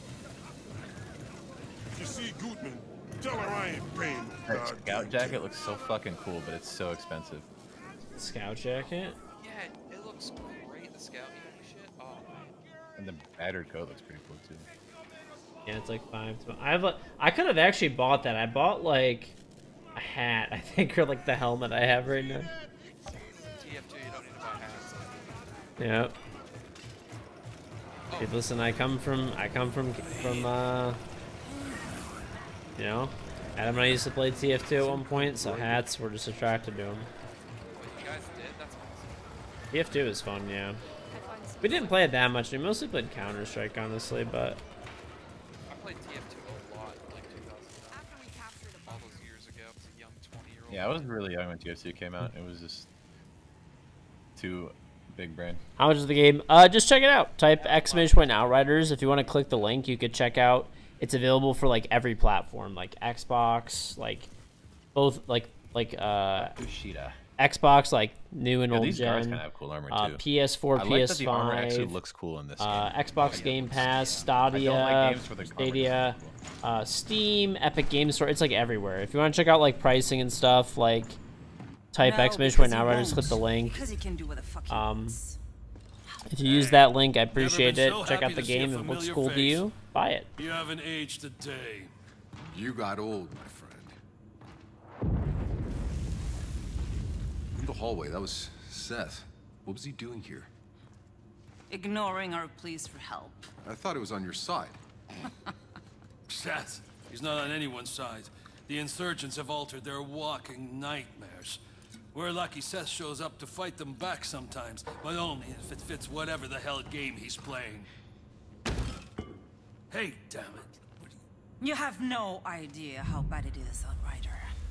If you see Gutman, tell her I ain't paying. That scout jacket looks so fucking cool, but it's so expensive. Scout jacket? Yeah, it looks great. The scout unit shit. Oh man. And the battered coat looks pretty cool too. Yeah, it's like 5. I could have actually bought that. I bought like a hat, I think, or like the helmet I have right now. TF2, you don't need to buy hats. Yep. Dude, listen, I come from you know, Adam and I used to play TF2 at one point, so hats were just attracted to them. What you guys did? That's awesome. TF2 is fun, yeah. We didn't play it that much. We mostly played Counter-Strike, honestly, but I played TF2 a lot, like 2009. All those years ago. I was a young 20-year-old. Yeah, I was really young when TF2 came out. It was just too big brain. how much is the game? Just check it out. Type !Outriders. If you want to click the link, you could check out. It's available for like every platform, like Xbox, like both, like Kushida. Xbox, like new and old These guys gen. kind of have cool armor too. PS4, I PS5. like that the armor actually looks cool in this game. Xbox Game Pass, Stadia, I don't like games where the armor Stadia, Steam, Epic Game Store. It's like everywhere. If you want to check out like pricing and stuff, like type !Outriders, click the link. Because he can do what the fuck he wants. If you use that link, I appreciate it. so Check out happy the to see a game. If it looks familiar cool to face. you, buy it. You haven't aged a day. You got old, my friend. In the hallway, that was Seth. What was he doing here? Ignoring our pleas for help. I thought it was on your side. Seth, He's not on anyone's side. The insurgents have altered their walking nightmares. We're lucky Seth shows up to fight them back sometimes, but only if it fits whatever the hell game he's playing. Hey, damn it. You have no idea how bad it is, Outrider.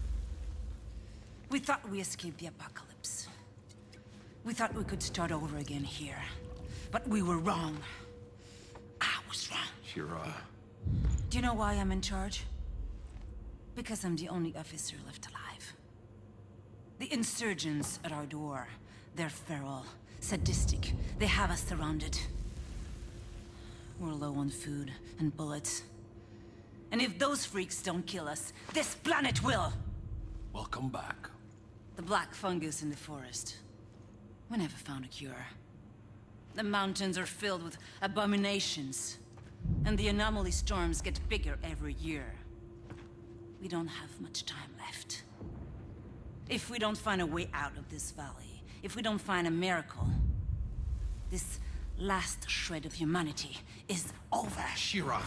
We thought we escaped the apocalypse. We thought we could start over again here. But we were wrong. I was wrong. Shira. Do you know why I'm in charge? Because I'm the only officer left alive. The insurgents at our door. They're feral, sadistic. They have us surrounded. We're low on food and bullets. And if those freaks don't kill us, this planet will! Welcome back. The black fungus in the forest. We never found a cure. The mountains are filled with abominations. And the anomaly storms get bigger every year. We don't have much time left. If we don't find a way out of this valley, if we don't find a miracle, this last shred of humanity is over. Shira.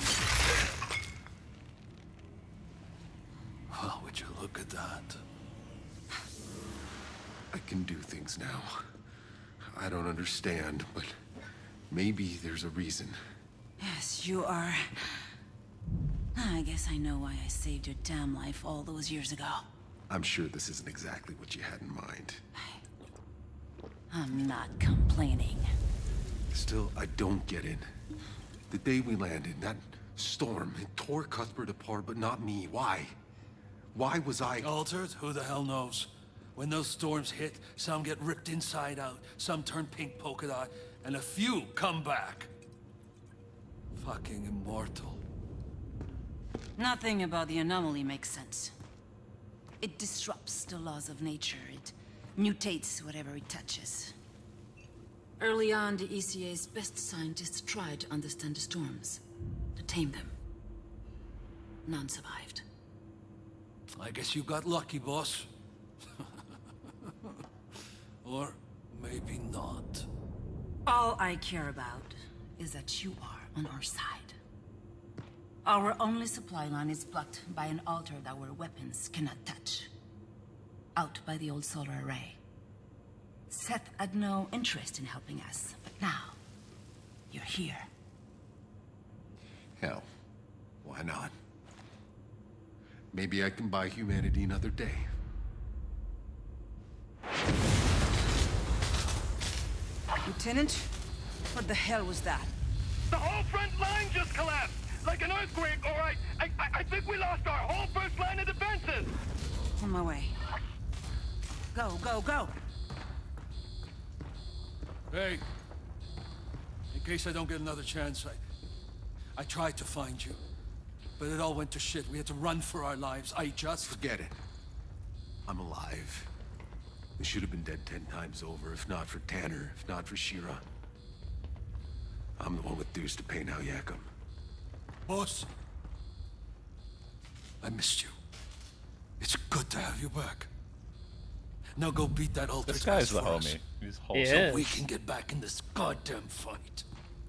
Well, would you look at that? I can do things now. I don't understand, but maybe there's a reason. Yes, you are. I guess I know why I saved your damn life all those years ago. I'm sure this isn't exactly what you had in mind. I'm not complaining. Still, I don't get it. The day we landed, that storm, it tore Cuthbert apart, but not me. Why? Why was I... Altered? Who the hell knows? When those storms hit, some get ripped inside out, some turn pink polka dot, and a few come back. Fucking immortal. Nothing about the anomaly makes sense. It disrupts the laws of nature. It mutates whatever it touches. Early on, the ECA's best scientists tried to understand the storms, to tame them. None survived. I guess you got lucky, boss. Or maybe not. All I care about is that you are on our side. Our only supply line is blocked by an altar that our weapons cannot touch. Out by the old solar array. Seth had no interest in helping us, but now, you're here. Hell, why not? Maybe I can buy humanity another day. Lieutenant, what the hell was that? The whole front line just collapsed! Like an earthquake, all right? I think we lost our whole first line of defenses! On my way. Go, go, go! Hey. In case I don't get another chance, I tried to find you. But it all went to shit. We had to run for our lives. Forget it. I'm alive. We should have been dead 10 times over, if not for Tanner, if not for Shira. I'm the one with dues to pay now, Yakum. Boss. I missed you. It's good to have you back. Now go beat that altar. This guy's the homie. He's wholesome. So we can get back in this goddamn fight.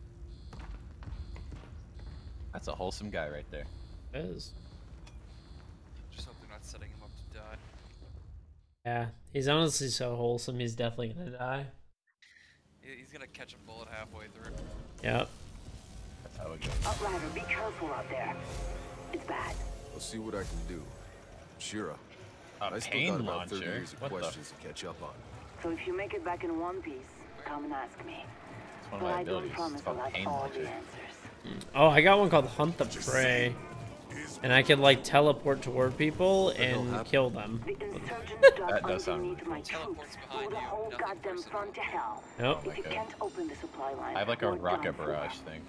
That's a wholesome guy right there. It is. Just hope they're not setting him up to die. Yeah, he's honestly so wholesome, he's definitely gonna die. He's gonna catch a bullet halfway through. Yep. That's how it goes. Outrider, be careful out there. It's bad. I'll see what I can do. Shira, A I still pain got about 30 launcher? years of What the- questions to catch up on. So if you make it back in one piece, come and ask me. It's one But of my I don't abilities. promise It's called I'll have pain all launcher. the answers. Oh, I got one called Hunt the Prey. And I could like teleport toward people and kill them. The insurgents That does dug sound underneath my troops, blew the whole goddamn front to hell. Nope. If you Okay. can't open the supply line, I have like a you're rocket done for. barrage thing.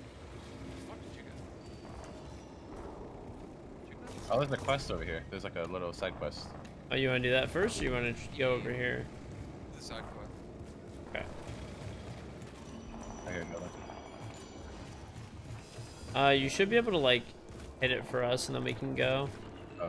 Oh, there's a quest over here. There's like a little side quest. Oh, you want to do that first, or you want to go over here? The side quest. Okay. I hear nothing. You should be able to like hit it for us, and then we can go. Oh.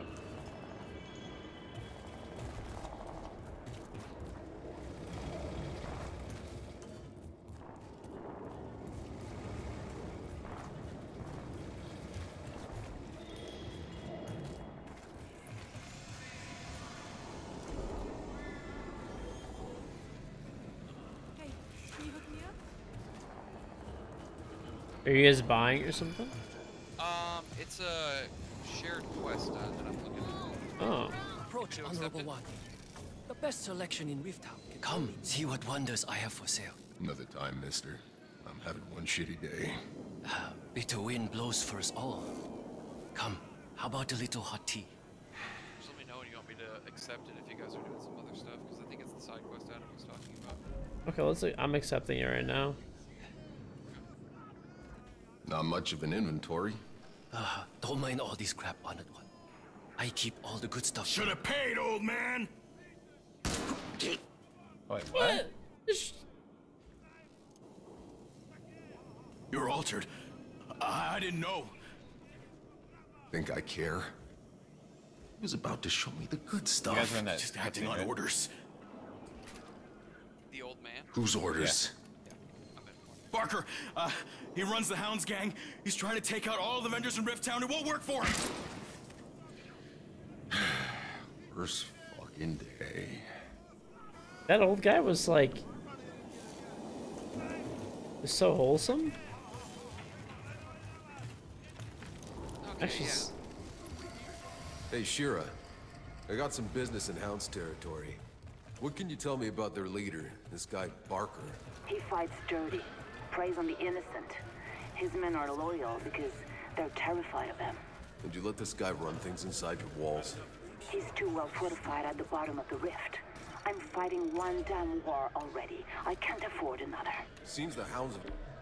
Are you guys buying or something? It's a shared quest that I'm looking at. Oh. Approach, Honorable One. The best selection in Rift Town. Come, see what wonders I have for sale. Another time, mister. I'm having one shitty day. Bitter wind blows for us all. Come, how about a little hot tea? Just let me know when you want me to accept it if you guys are doing some other stuff, because I think it's the side quest Adam was talking about. Okay, let's see. I'm accepting it right now. Not much of an inventory. Don't mind all this crap, Honored One. I keep all the good stuff. Should have paid, old man. Wait, what? You're altered. I didn't know. Think I care? He was about to show me the good stuff. You guys are in that Just acting on orders. The old man? Whose orders? Barker, he runs the Hounds gang. He's trying to take out all the vendors in Rift Town. It won't work for him. First fucking day. That old guy was like... was so wholesome. Actually, Hey, Shira. I got some business in Hounds territory. What can you tell me about their leader, this guy Barker? He fights dirty, preys on the innocent. His men are loyal because they're terrified of him. And you let this guy run things inside your walls? He's too well fortified at the bottom of the rift. I'm fighting one damn war already. I can't afford another. Seems the Hounds...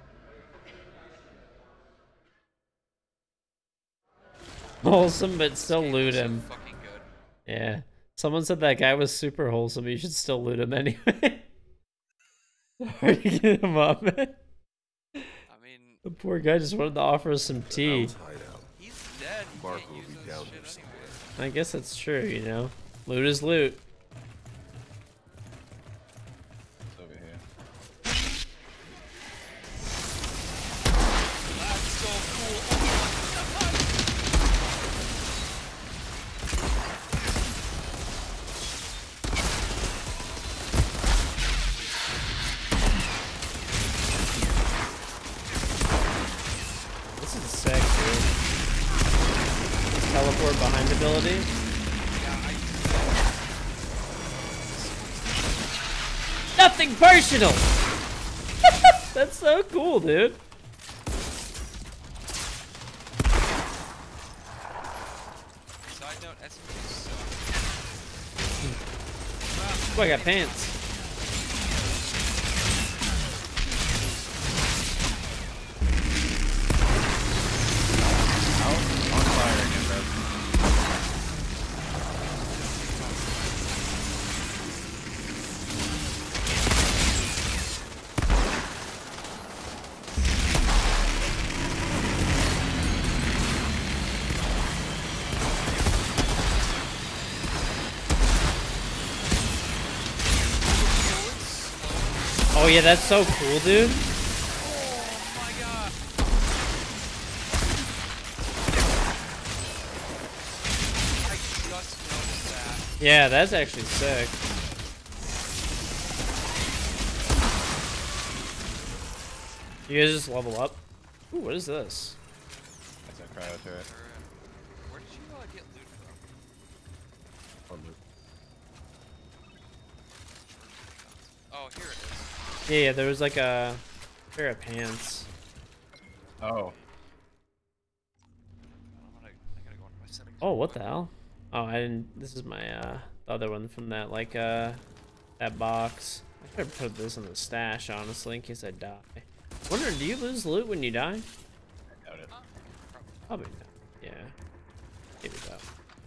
wholesome, but still loot him. Fucking good. Yeah. Someone said that guy was super wholesome. You should still loot him anyway. Hard to get him up, man. I mean... The poor guy just wanted to offer us some tea. He's dead. He Barker can't will use be those down shit there anyway. I guess that's true, you know. Loot is loot. It's over here. That's so cool. This is sick, dude. Teleport behind ability. Nothing personal! That's so cool, dude. Side note, SMGs suck. Oh, I got pants. On fire again, bro. Oh yeah, that's so cool, dude. Yeah, that's actually sick. You guys just level up? Ooh, what is this? That's a cryo turret. Where did you get loot from? Oh, here it is. Yeah, there was like a pair of pants. Oh. Oh, what the hell? Oh, I didn't. This is my the other one from that like that box. I could put this in the stash honestly in case I die. Wonder, do you lose loot when you die? I doubt it. Probably not. Yeah. Maybe that.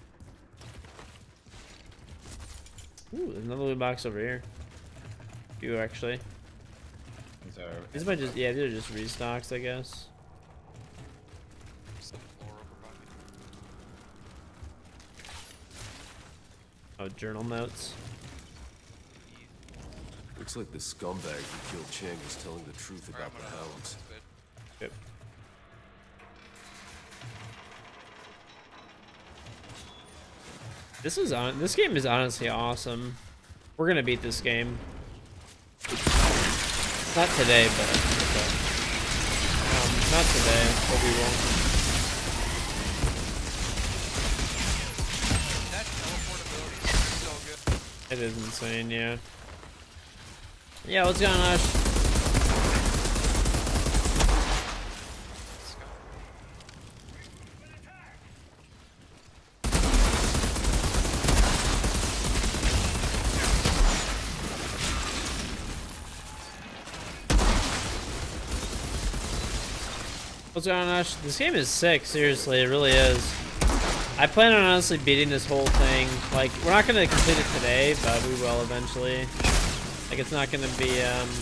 Ooh, there's another loot box over here. You actually. These might just, yeah, these are just restocks, I guess. Oh, journal notes. Looks like the scumbag who killed Chang is telling the truth about the Hounds. Yep. This game is honestly awesome. We're gonna beat this game. Not today, but Not today. Hope we won't. That teleportability is so good. It is insane, yeah. Yeah, what's going on, Ash? What's going on, Ash? This game is sick, seriously, it really is. I plan on honestly beating this whole thing. Like, we're not gonna complete it today, but we will eventually. Like, it's not gonna be,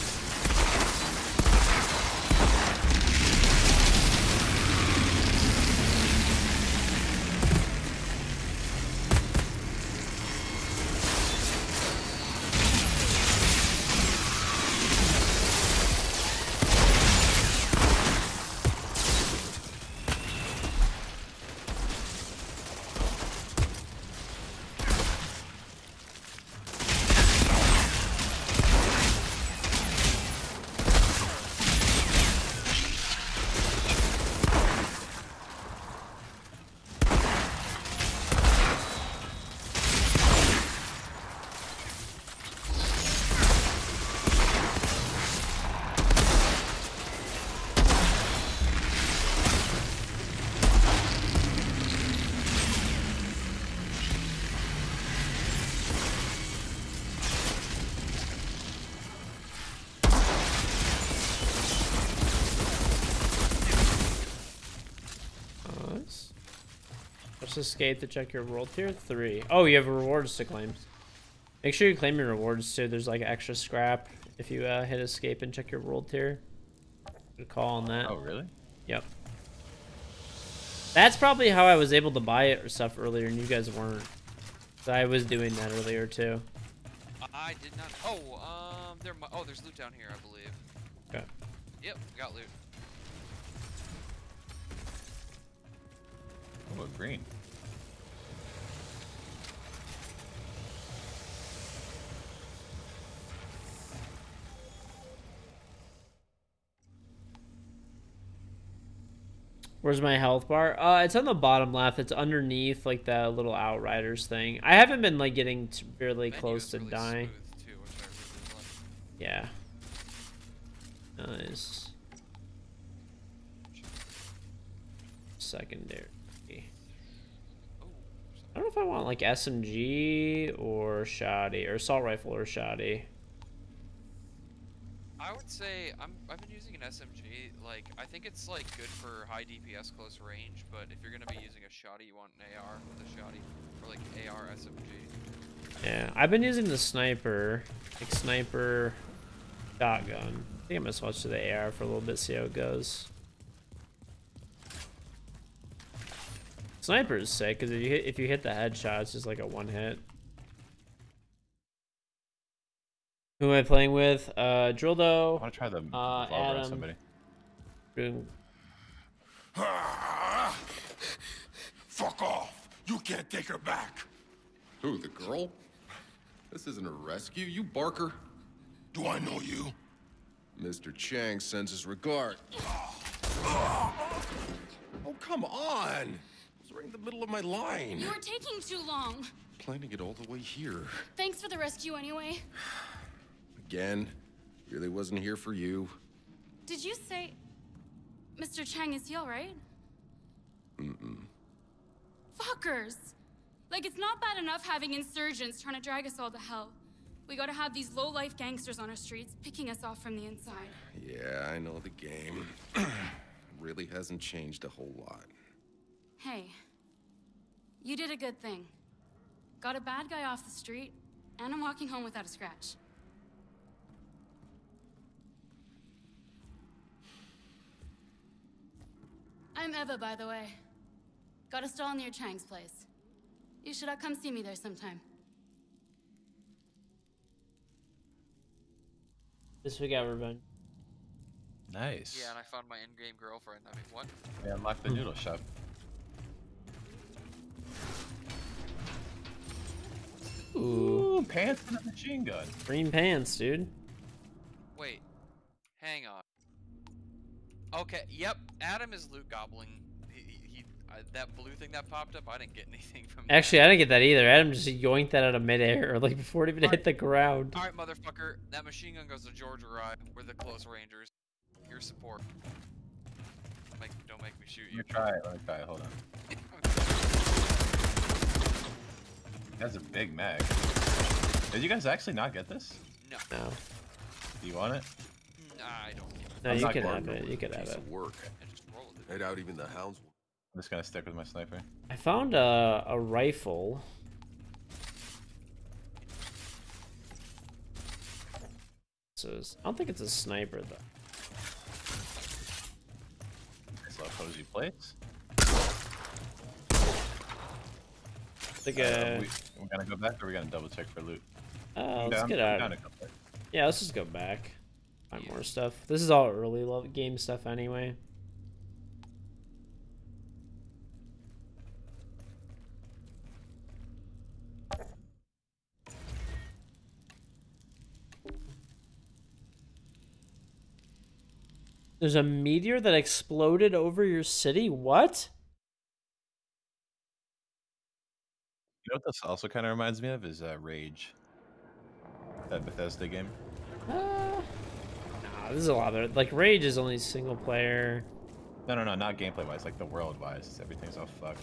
Just escape to check your world tier 3. Oh, you have rewards to claim. Make sure you claim your rewards too. There's like extra scrap if you hit escape and check your world tier. Good call on that. Oh, really? Yep. That's probably how I was able to buy it or stuff earlier, and you guys weren't. So I was doing that earlier too. I did not. Oh, there's loot down here, I believe. Okay. Yep, got loot. Oh, green. Where's my health bar? It's on the bottom left. It's underneath like the little Outriders thing. I haven't been like getting really close to really dying. smooth, too, which I really like. Yeah. Nice. Secondary. I don't know if I want like SMG or shoddy or assault rifle or shoddy. I would say I've been using an SMG. Like, I think it's like good for high DPS close range, but if you're gonna be using a shoddy, you want an AR with a shoddy, or like AR SMG. Yeah, I've been using the sniper, like sniper shotgun. I think I'm gonna switch to the AR for a little bit, see how it goes. Sniper is sick because if you hit the headshot, it's just like a one hit. Who am I playing with? Drildo. I want to try the revolver on somebody. Fuck off! You can't take her back. Who, the girl? This isn't a rescue, you barker. Do I know you? Mr. Chang sends his regard. Oh, come on! Right in the middle of my line. You were taking too long. Planning it all the way here. Thanks for the rescue anyway. Again, really wasn't here for you. Did you say... Mr. Chang, is he alright? Mm-mm. Fuckers! Like, it's not bad enough having insurgents trying to drag us all to hell. We gotta have these low-life gangsters on our streets picking us off from the inside. Yeah, I know the game. Really hasn't changed a whole lot. Hey, you did a good thing. Got a bad guy off the street, and I'm walking home without a scratch. I'm Eva, by the way. Got a stall near Chang's place. You should come see me there sometime. This week got revenge. Nice. Yeah, and I found my in-game girlfriend. I mean, what? Yeah, unlock the noodle shop. Ooh, pants and a machine gun. Green pants, dude. Wait, hang on. Okay, yep, Adam is loot gobbling. That blue thing that popped up, I didn't get anything from that. Actually, I didn't get that either. Adam just yoinked that out of midair, like before it even hit the ground. Alright, motherfucker. That machine gun goes to George or I. We're the close rangers. Your support. Don't make me shoot you. Let me try it. Hold on. That's a big mag. Did you guys actually not get this? No. No. Do you want it? Nah, I don't. No, you can have it. You can have it. Work. I doubt even the hounds will. I'm just gonna stick with my sniper. I found a rifle. So I don't think it's a sniper though. So cozy plates. Like we're gonna go back, or we're gonna double check for loot. Let's get out. Yeah, let's just go back. Find more stuff. This is all early game stuff anyway. There's a meteor that exploded over your city? What? You know what this also kind of reminds me of is Rage. That Bethesda game. Nah, this is a lot of like Rage is only single player. No, not gameplay wise, like the world wise. Everything's all fucked.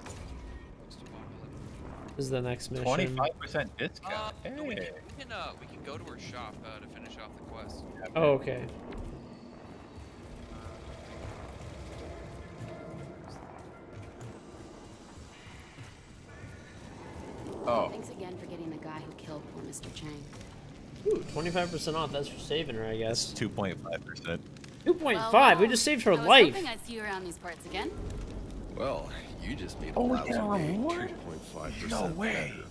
This is the next mission. 25% discount. Hey. We can go to her shop to finish off the quest. Oh, okay. Oh. Thanks again for getting the guy who killed poor Mr. Chang. Ooh, 25% off. That's for saving her, I guess. 2.5%. 2.5. We just saved her life. I was hoping I'd see you around these parts again. Well, you just made a lousy 2.5%. No way. better.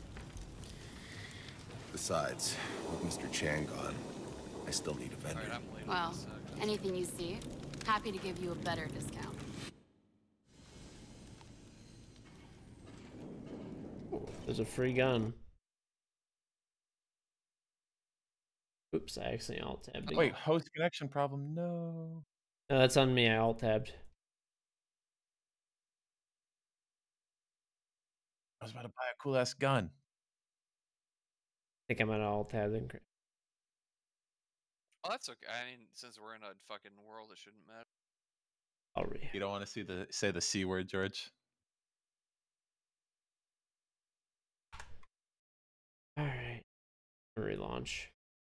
Besides, with Mr. Chang gone, I still need a vendor. Well, anything you see, happy to give you a better discount. There's a free gun. Oops, I accidentally alt-tabbed. Wait, host connection problem? No. No, that's on me. I alt-tabbed. I was about to buy a cool ass gun. I think I'm at alt-tabbed. Oh, that's okay. I mean, since we're in a fucking world, it shouldn't matter. I'll read. You don't want to say the C word, George? Alright. Relaunch.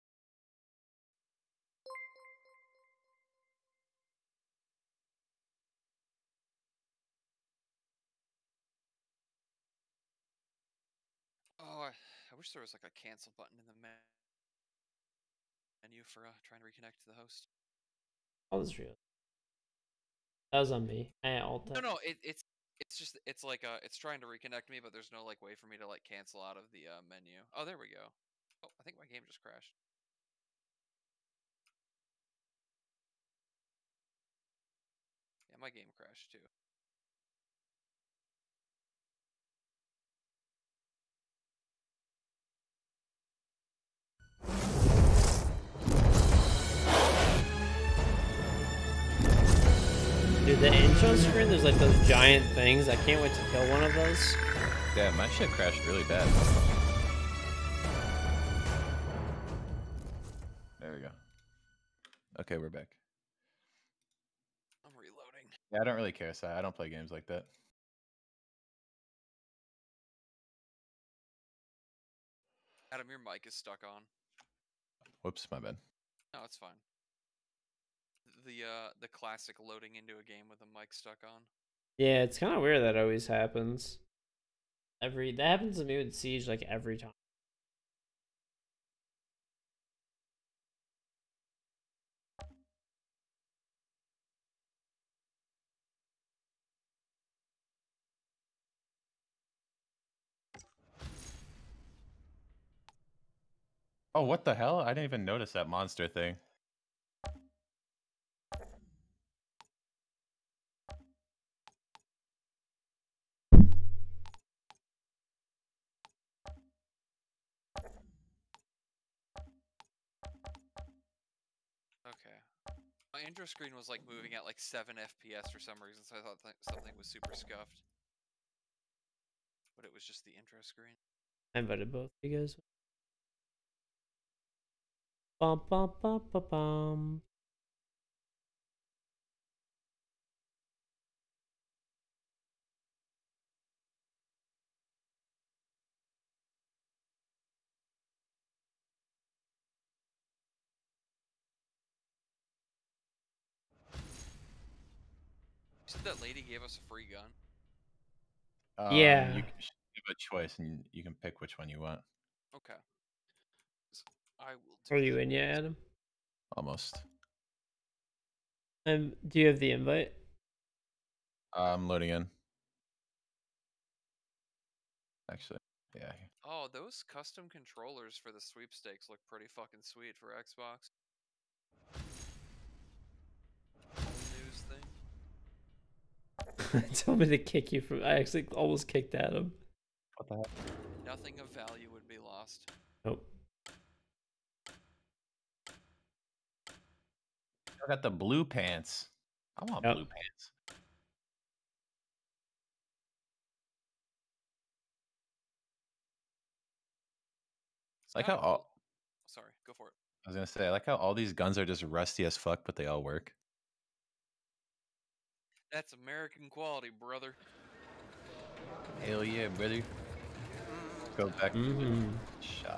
Oh, I wish there was like a cancel button in the menu for trying to reconnect to the host. Oh, this is real. That was on me. I alt-tabbed. No, it's just it's like it's trying to reconnect me, but there's no like way for me to like cancel out of the menu. Oh, there we go. Oh, I think my game just crashed. Yeah, my game crashed too. Dude, the intro screen, there's like those giant things. I can't wait to kill one of those. Yeah, my shit crashed really bad. There we go. Okay, we're back. I'm reloading. Yeah, I don't really care, Si. I don't play games like that. Adam, your mic is stuck on. Whoops, my bad. No, it's fine. The classic loading into a game with a mic stuck on. Yeah, it's kind of weird that always happens. That happens to me with Siege like every time. Oh, what the hell? I didn't even notice that monster thing. Okay. My intro screen was like moving at like 7 FPS for some reason, so I thought something was super scuffed. But it was just the intro screen. I invited both you guys. Bum bum bum bum bum. You said that lady gave us a free gun? Yeah. You give a choice, and you can pick which one you want. Okay. I will do Are you in yet, Adam? Almost. Do you have the invite? I'm loading in. Actually, yeah. Oh, those custom controllers for the sweepstakes look pretty fucking sweet for Xbox. News thing. Tell me to kick you from. I actually almost kicked Adam. What the heck? Nothing of value would be lost. Nope. I got the blue pants. I want blue pants. Like how all. Sorry, go for it. I was gonna say, I like how all these guns are just rusty as fuck, but they all work. That's American quality, brother. Hell yeah, brother. Go back to the shop.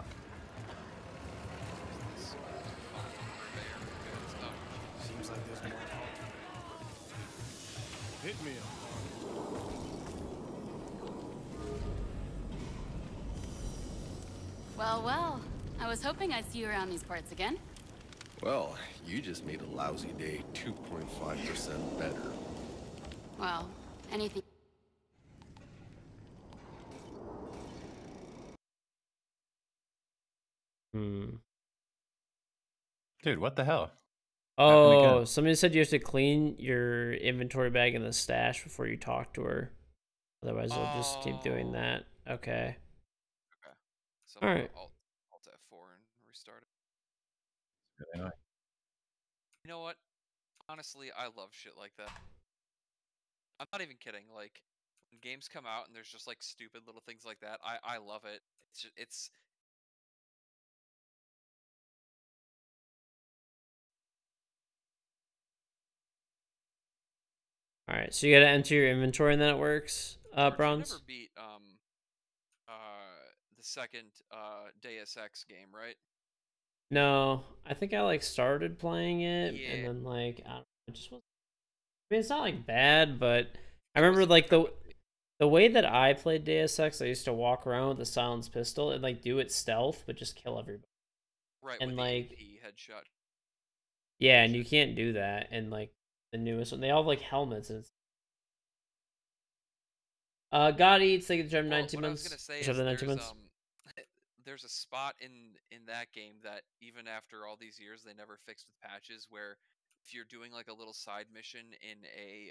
Seems like there's more. Hit me up. Well, well. I was hoping I'd see you around these parts again. Well, you just made a lousy day 2.5% better. Well, anything. Dude, what the hell? Oh, somebody said you have to clean your inventory bag in the stash before you talk to her. Otherwise, they'll just keep doing that. Okay. Okay. So all right. Alt F4 and restart it. Really annoying. You know what? Honestly, I love shit like that. I'm not even kidding. Like, when games come out and there's just like stupid little things like that, I love it. It's All right, so you got to enter your inventory and then it works. Bronze. You never beat the second Deus Ex game, right? No, I think I like started playing it and then like I don't know, it just was. I mean, it's not like bad, but I remember like the way that I played Deus Ex, I used to walk around with a silenced pistol and like do it stealth, but just kill everybody. Right. And with like the AP headshot. yeah, and you can't do that. And like the newest one, they all have like helmets and it's. God eats like the 19 what months. I was gonna say Which is the 19 months. there's a spot in that game that even after all these years they never fixed with patches where if you're doing like a little side mission in a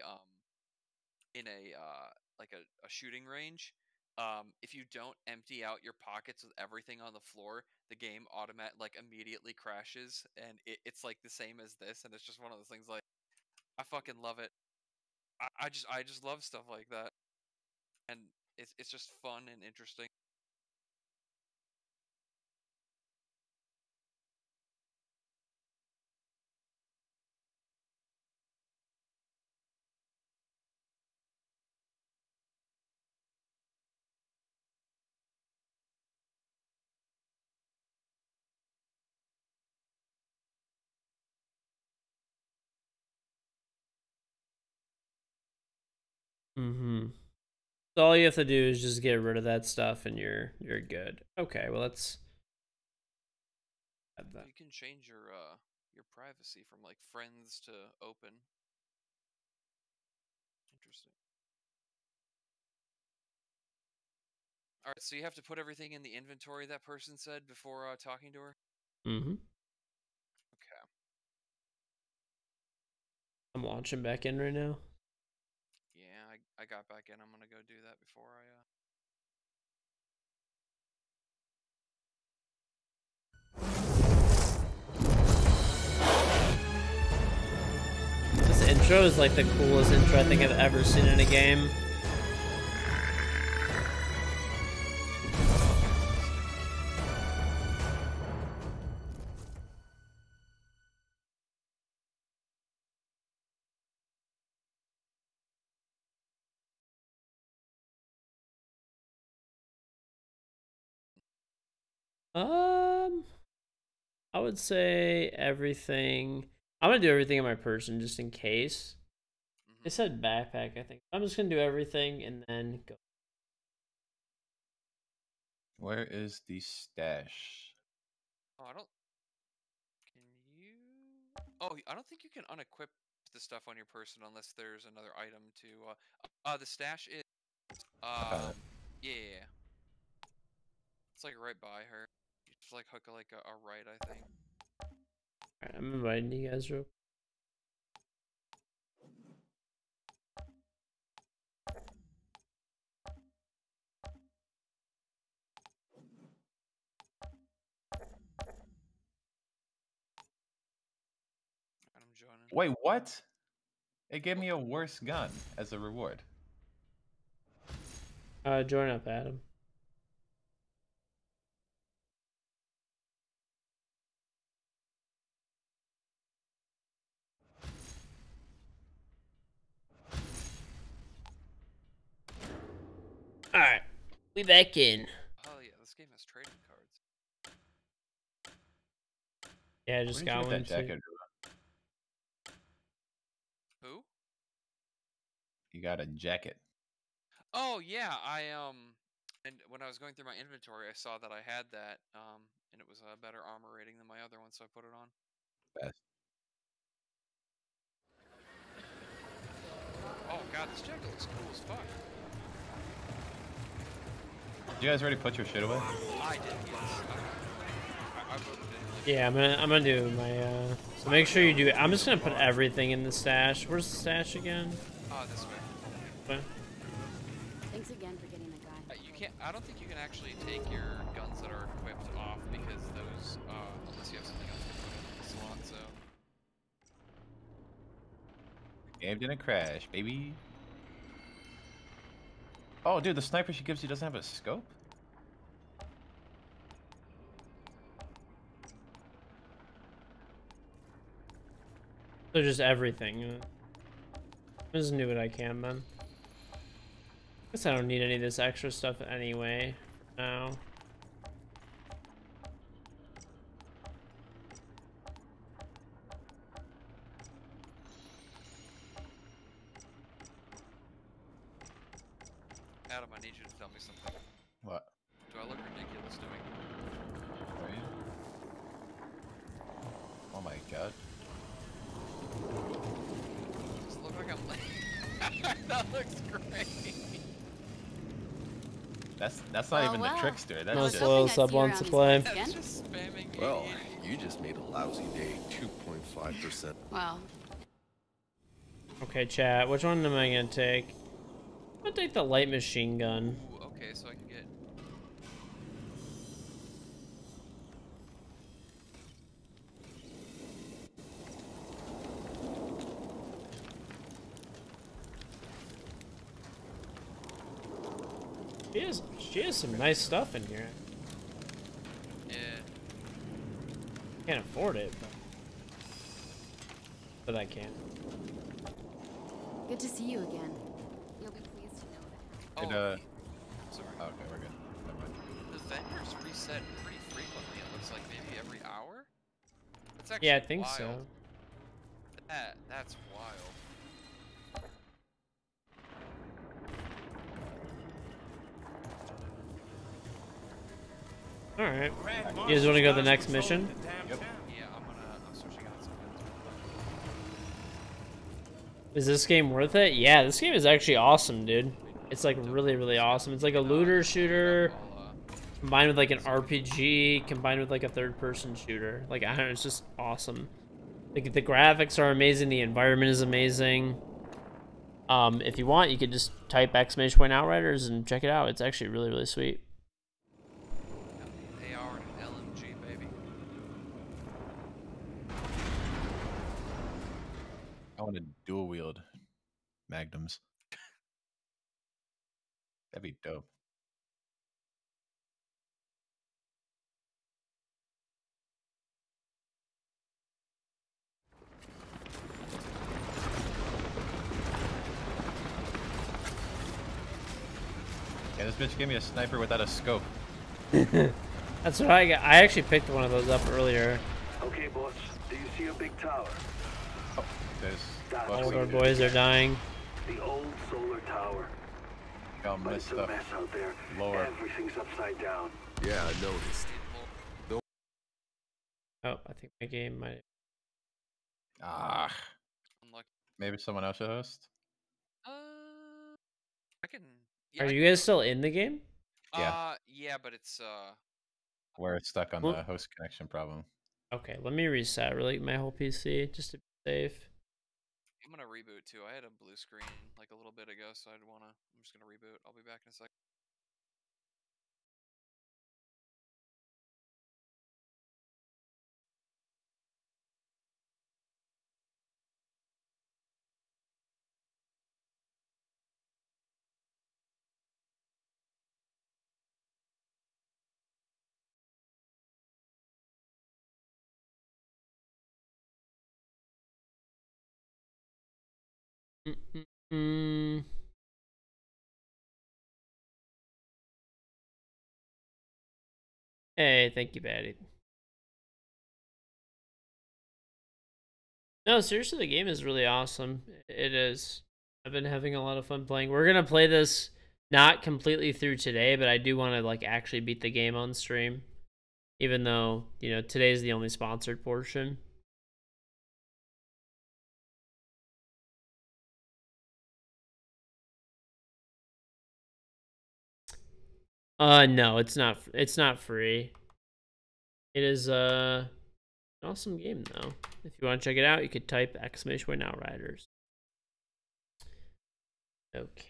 like a shooting range, if you don't empty out your pockets with everything on the floor, the game immediately crashes, and it's like the same as this, and it's just one of those things like I fucking love it. I just love stuff like that, and it's just fun and interesting. So all you have to do is just get rid of that stuff, and you're good. Okay, well let's. You can change your privacy from like friends to open. Interesting. All right, so you have to put everything in the inventory that person said before talking to her. Mm-hmm. Okay. I'm launching back in right now. Yeah, I got back in. I'm gonna go do that before I sure it was like the coolest intro I think I've ever seen in a game. I would say everything. I'm gonna do everything in my person just in case. They said backpack, I think. I'm just gonna do everything and then go. Where is the stash? Oh, I don't. Can you? Oh, I don't think you can unequip the stuff on your person unless there's another item to. The stash is. Yeah. It's like right by her. You just like hook like a right, I think. Alright, I'm inviting you guys real. I'm joining. Wait, what? It gave me a worse gun as a reward. Join up, Adam. Alright, we back in. Oh yeah, this game has trading cards. Yeah, I just got one too. Who? You got a jacket. Oh yeah, and when I was going through my inventory, I saw that I had that, and it was a better armor rating than my other one, so I put it on. Best. Oh god, this jacket looks cool as fuck. Did you guys already put your shit away? I did, yes. I voted in. Yeah, I'm gonna do my so make sure you do it. I'm just gonna put everything in the stash. Where's the stash again? This way. What? Thanks again for getting the guy. You can't. I don't think you can actually take your guns that are equipped off because those, unless you have something else to put in the slot. So. Game didn't crash, baby. Oh, dude, the sniper she gives you doesn't have a scope? So just everything. I just do what I can, man. Guess I don't need any of this extra stuff anyway. Now. Adam, I need you to tell me something. What? Do I look ridiculous doing? Wait. Oh my god. Does it look like I'm that looks great. That's not even the trickster. That's no just slow sub wants to play. That's just spamming. Well, you just made a lousy day 2.5%. Well. Okay, chat. Which one am I gonna take? I'm gonna take the light machine gun. Ooh, okay, so I can get. She has some nice stuff in here. Yeah. Can't afford it, but I can. Good to see you again. You'll be pleased to know that. Sorry. Okay, we're good. Never mind. The vendors reset pretty frequently. It looks like maybe every hour. That's actually Yeah, I think wild. so. That's wild. Alright. You guys want to go to the next mission? Yep. Yeah, I'm switching out some guns. Is this game worth it? Yeah, this game is actually awesome, dude. It's like really, really awesome. It's like a looter shooter combined with like an RPG, combined with like a third-person shooter. Like, I don't know, it's just awesome. Like, the graphics are amazing, the environment is amazing. If you want, you could just type !Outriders and check it out. It's actually really, really sweet. AR and LMG, baby. want to dual wield magnums. That'd be dope. Yeah, this bitch gave me a sniper without a scope. That's what I got. I actually picked one of those up earlier. Okay, boss. Do you see a big tower? Oh, there's... All our boys are dying. The old solar tower. Y'all But it's messed a up. mess out there. Lower. Everything's upside down. Yeah, I noticed. Oh, I think my game might. Ah. Unlucky. Maybe someone else should host? I can. Are you guys still in the game? Yeah. Yeah, but it's We're stuck on Well- the host connection problem. Okay, let me reset really my whole PC just to be safe. I'm gonna reboot too. I had a blue screen like a little bit ago, so I'm just gonna reboot. I'll be back in a sec. Mm. Hey, thank you, Batty. No, seriously, the game is really awesome. It is. I've been having a lot of fun playing. We're gonna play this not completely through today, but I do want to like actually beat the game on stream, even though today's the only sponsored portion. No, it's not. It's not free. It is an awesome game though. If you want to check it out, you could type !Outriders. Okay.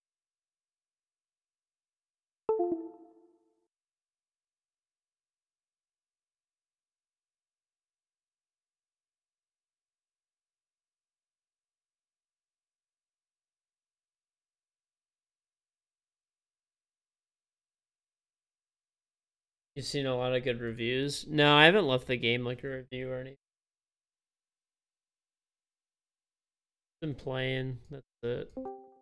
You've seen a lot of good reviews. No, I haven't left the game like a review or anything. Been playing. That's it.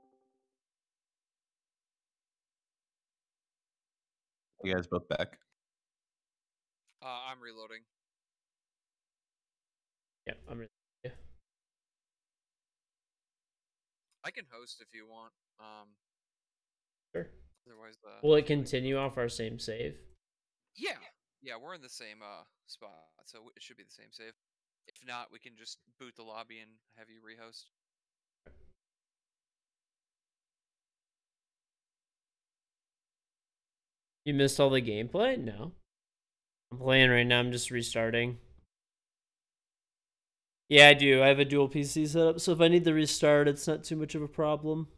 You guys both back? I'm reloading. Yeah, I'm really. Yeah. I can host if you want. Sure. Otherwise, Will it continue off our same save? yeah, we're in the same spot, so it should be the same save. If not, we can just boot the lobby and have you rehost. You missed all the gameplay? No. I'm playing right now. I'm just restarting. Yeah, I do. I have a dual PC setup, so if I need to restart, it's not too much of a problem.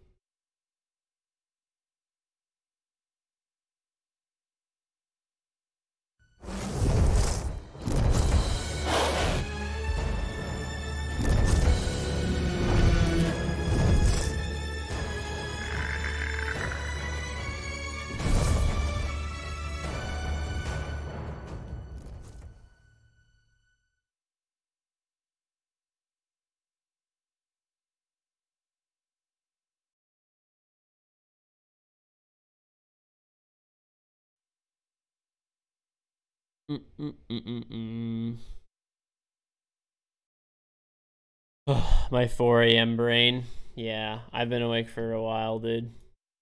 My 4 a.m. brain. Yeah, I've been awake for a while, dude.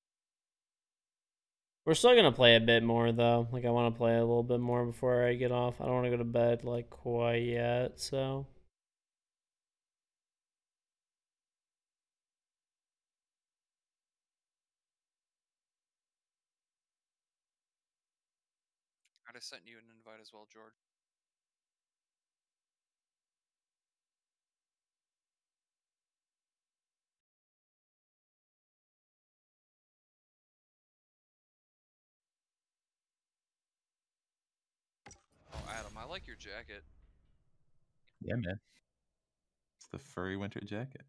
We're still gonna play a bit more though. Like I want to play a little bit more before I get off. I don't want to go to bed like quite yet, so. I sent you an invite as well, George. Oh, Adam, I like your jacket. Yeah, man. the furry winter jacket.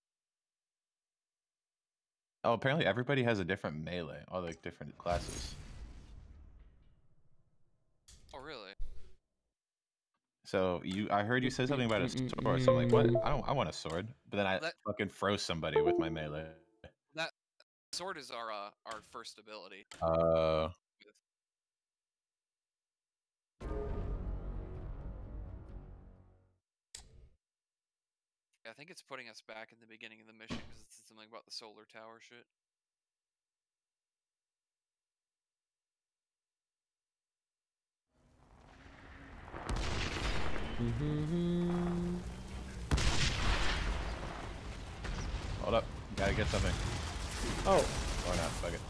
Oh, apparently everybody has a different melee, all the different classes. Oh, really? So I heard you said something about a sword. So I'm like, what? I want a sword. But then I fucking froze somebody with my melee. That sword is our first ability. I think it's putting us back in the beginning of the mission because it's something about the solar tower shit. Hold up. Gotta get something. Oh. Or not. Fuck it.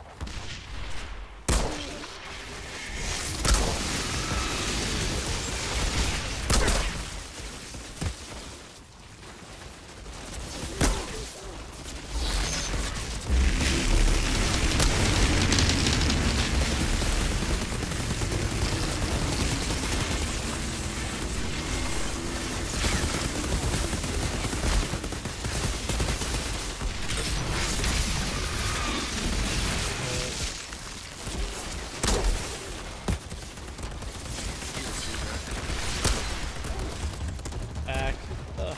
Back. Ugh.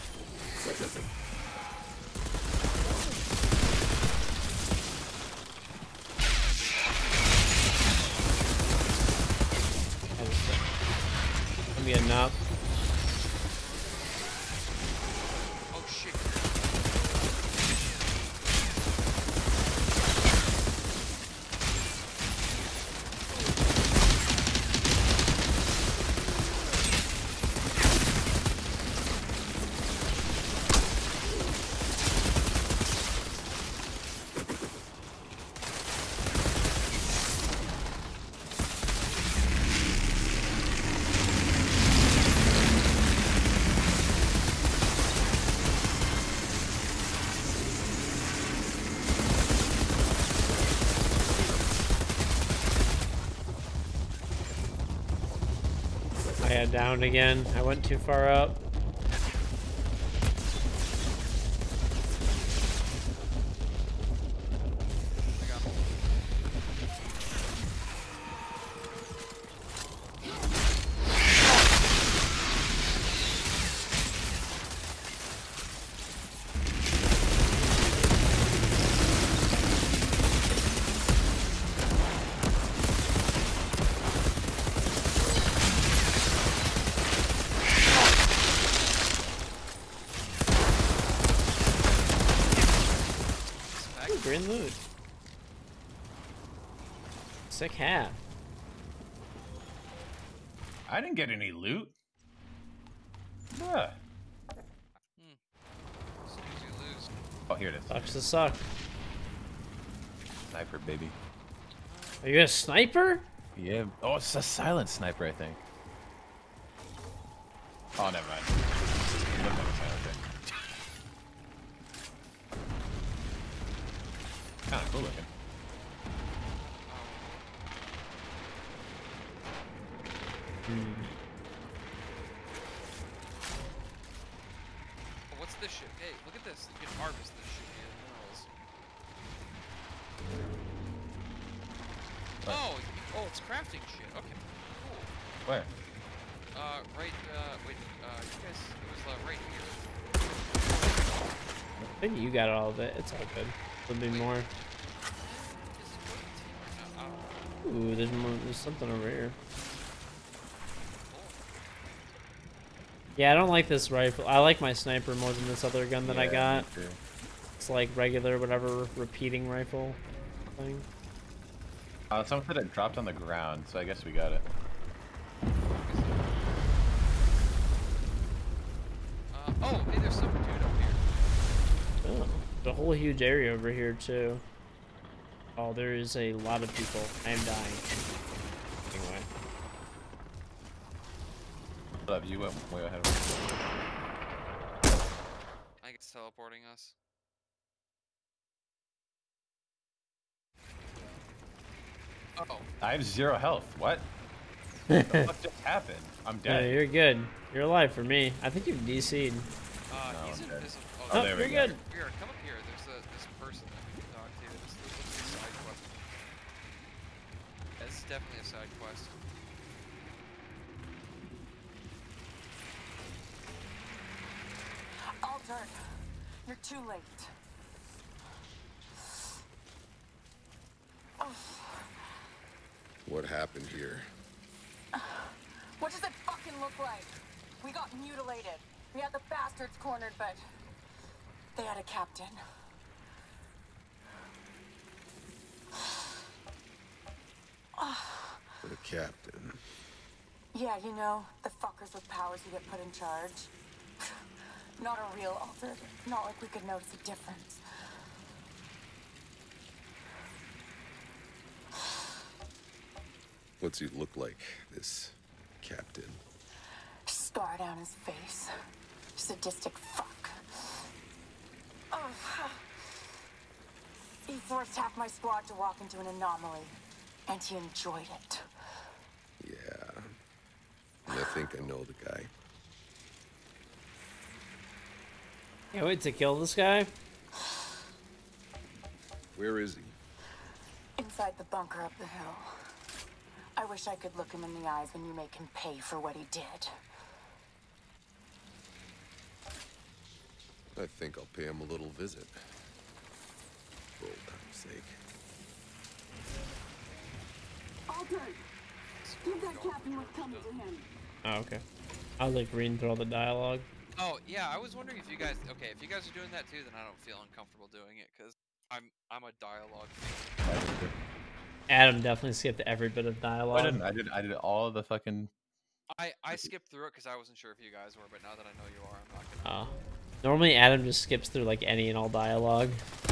I'm getting up. Oh shit. I got down again. I went too far up. Green loot. Sick hat. I didn't get any loot. Bruh. Oh, here it is. Sucks to suck. Sniper, baby. Are you a sniper? Yeah. Oh, it's a silent sniper, I think. Oh, never mind. It looked like a silent thing. Kind of cool looking. Oh, what's this shit? Hey, look at this. You can harvest this shit here. Minerals. Oh, it's crafting shit. Okay, cool. Where? Right, wait, you guys, it was, right here. I think you got all of it. It's all good. There'll be more. Ooh, there's more. There's something over here. Yeah, I don't like this rifle. I like my sniper more than this other gun that I got. It's like regular, whatever, repeating rifle thing. Someone said it dropped on the ground, so I guess we got it. Oh, hey, there's some dude up here. Oh, the whole huge area over here too. Oh, there is a lot of people. I am dying. Anyway. Hold up, you went way ahead of me. I guess teleporting us. Oh. I have 0 health. What? What the fuck just happened? I'm dead. Yeah, you're good. You're alive for me. I think you've DC'd. He's I'm dead. invisible. Oh, there we you're go. good. Here, come up here. There's this person that we can talk to. This looks like a side quest. This is definitely a side quest. Alter, you're too late. What happened here? What does it fucking look like? We got mutilated. We had the bastards cornered, but they had a captain. The captain. Yeah, you know, the fuckers with powers who get put in charge. Not a real Alter. Not like we could notice a difference. What's he look like, this captain? Scar down his face. Sadistic fuck. He forced half my squad to walk into an anomaly, and he enjoyed it. Yeah. I think I know the guy. Can't wait to kill this guy. Where is he? Inside the bunker up the hill. I wish I could look him in the eyes when you make him pay for what he did. I think I'll pay him a little visit. For old time's sake. Alter! Give that captain what's coming to him. Oh, okay. I was like reading through all the dialogue. Oh yeah, I was wondering if you guys. Okay, if you guys are doing that too, then I don't feel uncomfortable doing it because I'm a dialogue fan. Adam definitely skipped every bit of dialogue. I did all the fucking. I skipped through it because I wasn't sure if you guys were, but now that I know you are, I'm not gonna. Normally Adam just skips through like any and all dialogue.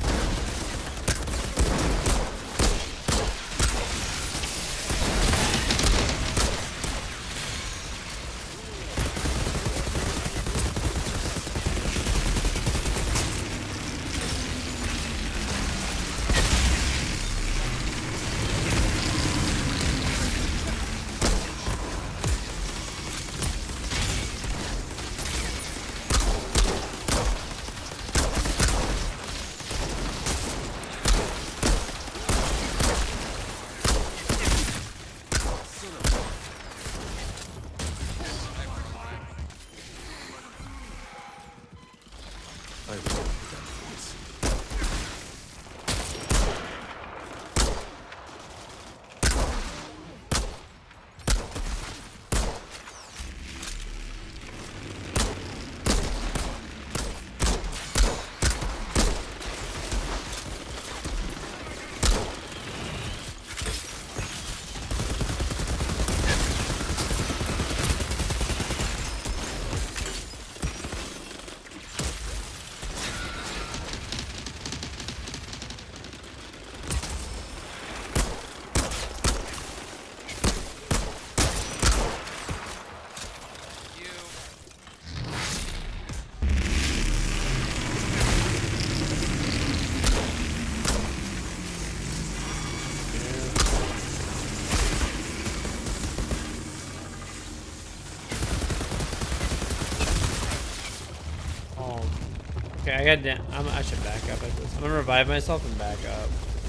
Okay, I should back up at this. I'm gonna revive myself and back up.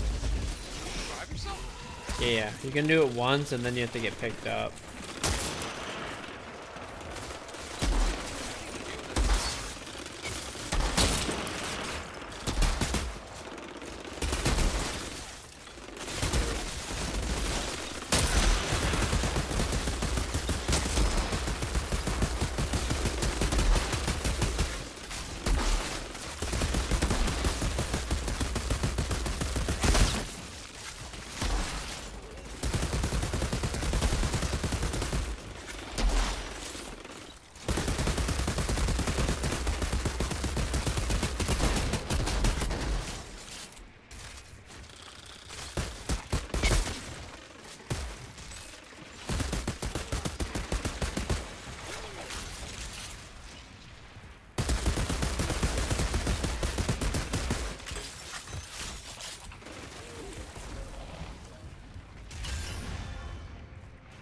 Revive yourself? Yeah, you can do it once and then you have to get picked up.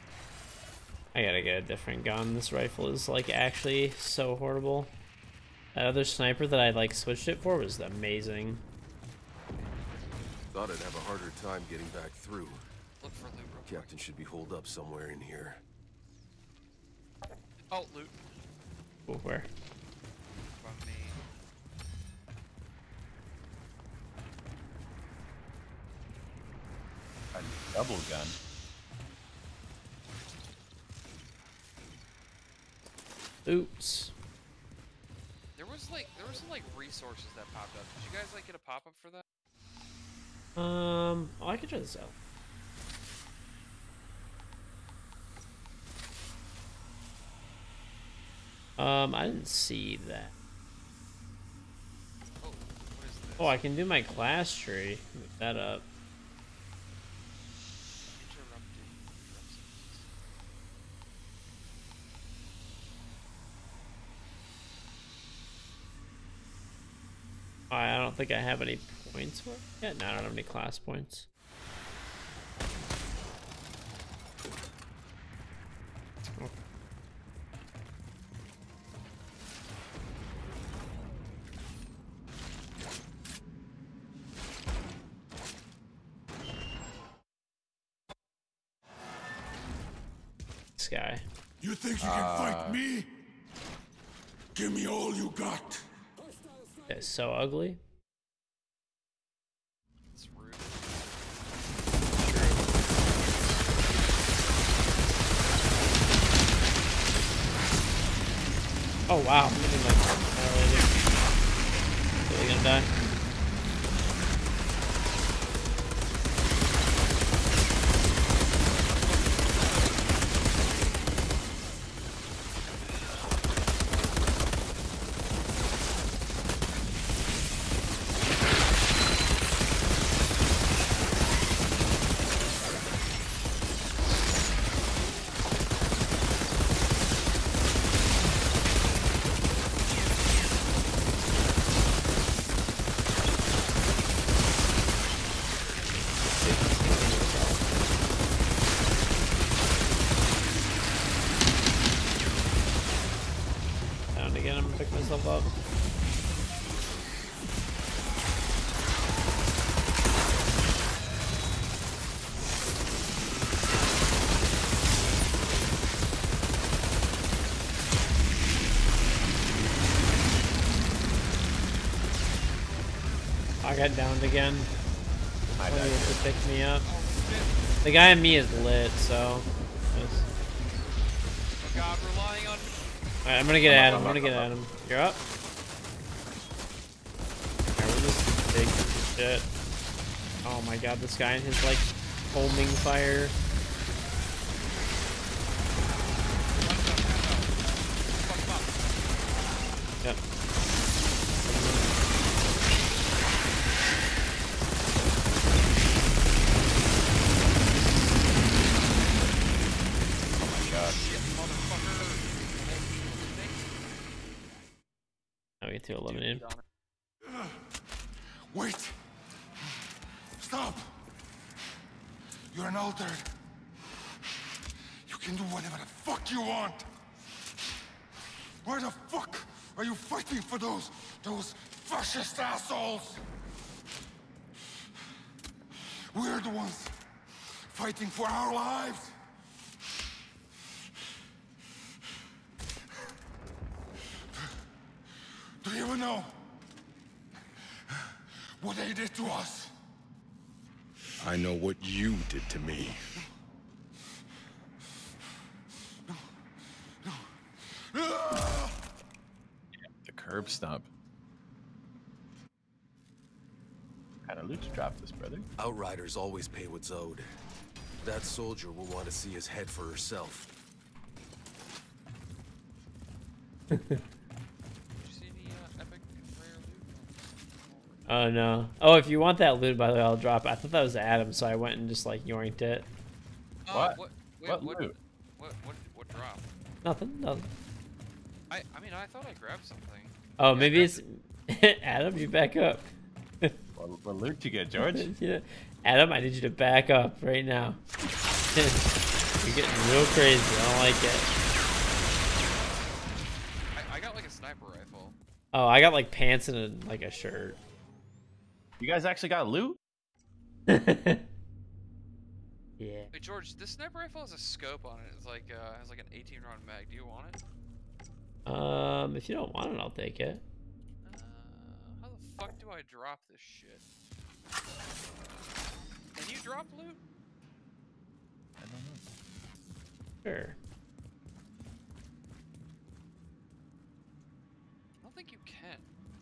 I gotta get a different gun. This rifle is like actually so horrible. That other sniper that I like switched it for was amazing. Thought I'd have a harder time getting back through. Look for loot real quick. Captain should be holed up somewhere in here. Oh, loot. Oh, where? Above me. A double gun. Oops. There was some like resources that popped up. Did you guys like get a pop up for that? Oh, I could try this out. I didn't see that. Oh, what is this? Oh, I can do my class tree. Move that up. I don't think I have any points for it yet. No, I don't have any class points. Oh. This guy. You think you can fight me? Give me all you got. It's so ugly. It's rude. Oh wow, I'm getting like really gonna die. Again, I'm gonna pick myself up. I got downed again. I died to pick me up. The guy in me is lit, so. Oh God, relying on. Alright, I'm gonna get at him. I'm gonna get at him. You're up. Alright, we're just big piece of shit. Oh my God, this guy and his like homing fire. Yep. Now we get to eliminate him. Wait! Stop! You're an altered. You can do whatever the fuck you want. Why the fuck are you fighting for those fascist assholes? We're the ones fighting for our lives. Do you even know what they did to us? I know what you did to me. The curb stomp. Kind of loot to drop this, brother. Outriders always pay what's owed. That soldier will want to see his head for herself. Oh no. Oh, if you want that loot, by the way, I'll drop it. I thought that was Adam, so I went and just like yoinked it. What? What loot? What drop? Nothing. I mean, I thought I grabbed something. Oh, maybe it's Adam. You back up. What loot did you get, George? Yeah. Adam, I need you to back up right now. You're getting real crazy. I don't like it. I got like a sniper rifle. Oh, I got like pants and like a shirt. You guys actually got loot? Yeah. Hey George, this sniper rifle has a scope on it. It's like has like an 18-round mag. Do you want it? If you don't want it, I'll take it. How the fuck do I drop this shit? Can you drop loot? I don't know. Sure. I don't think you can.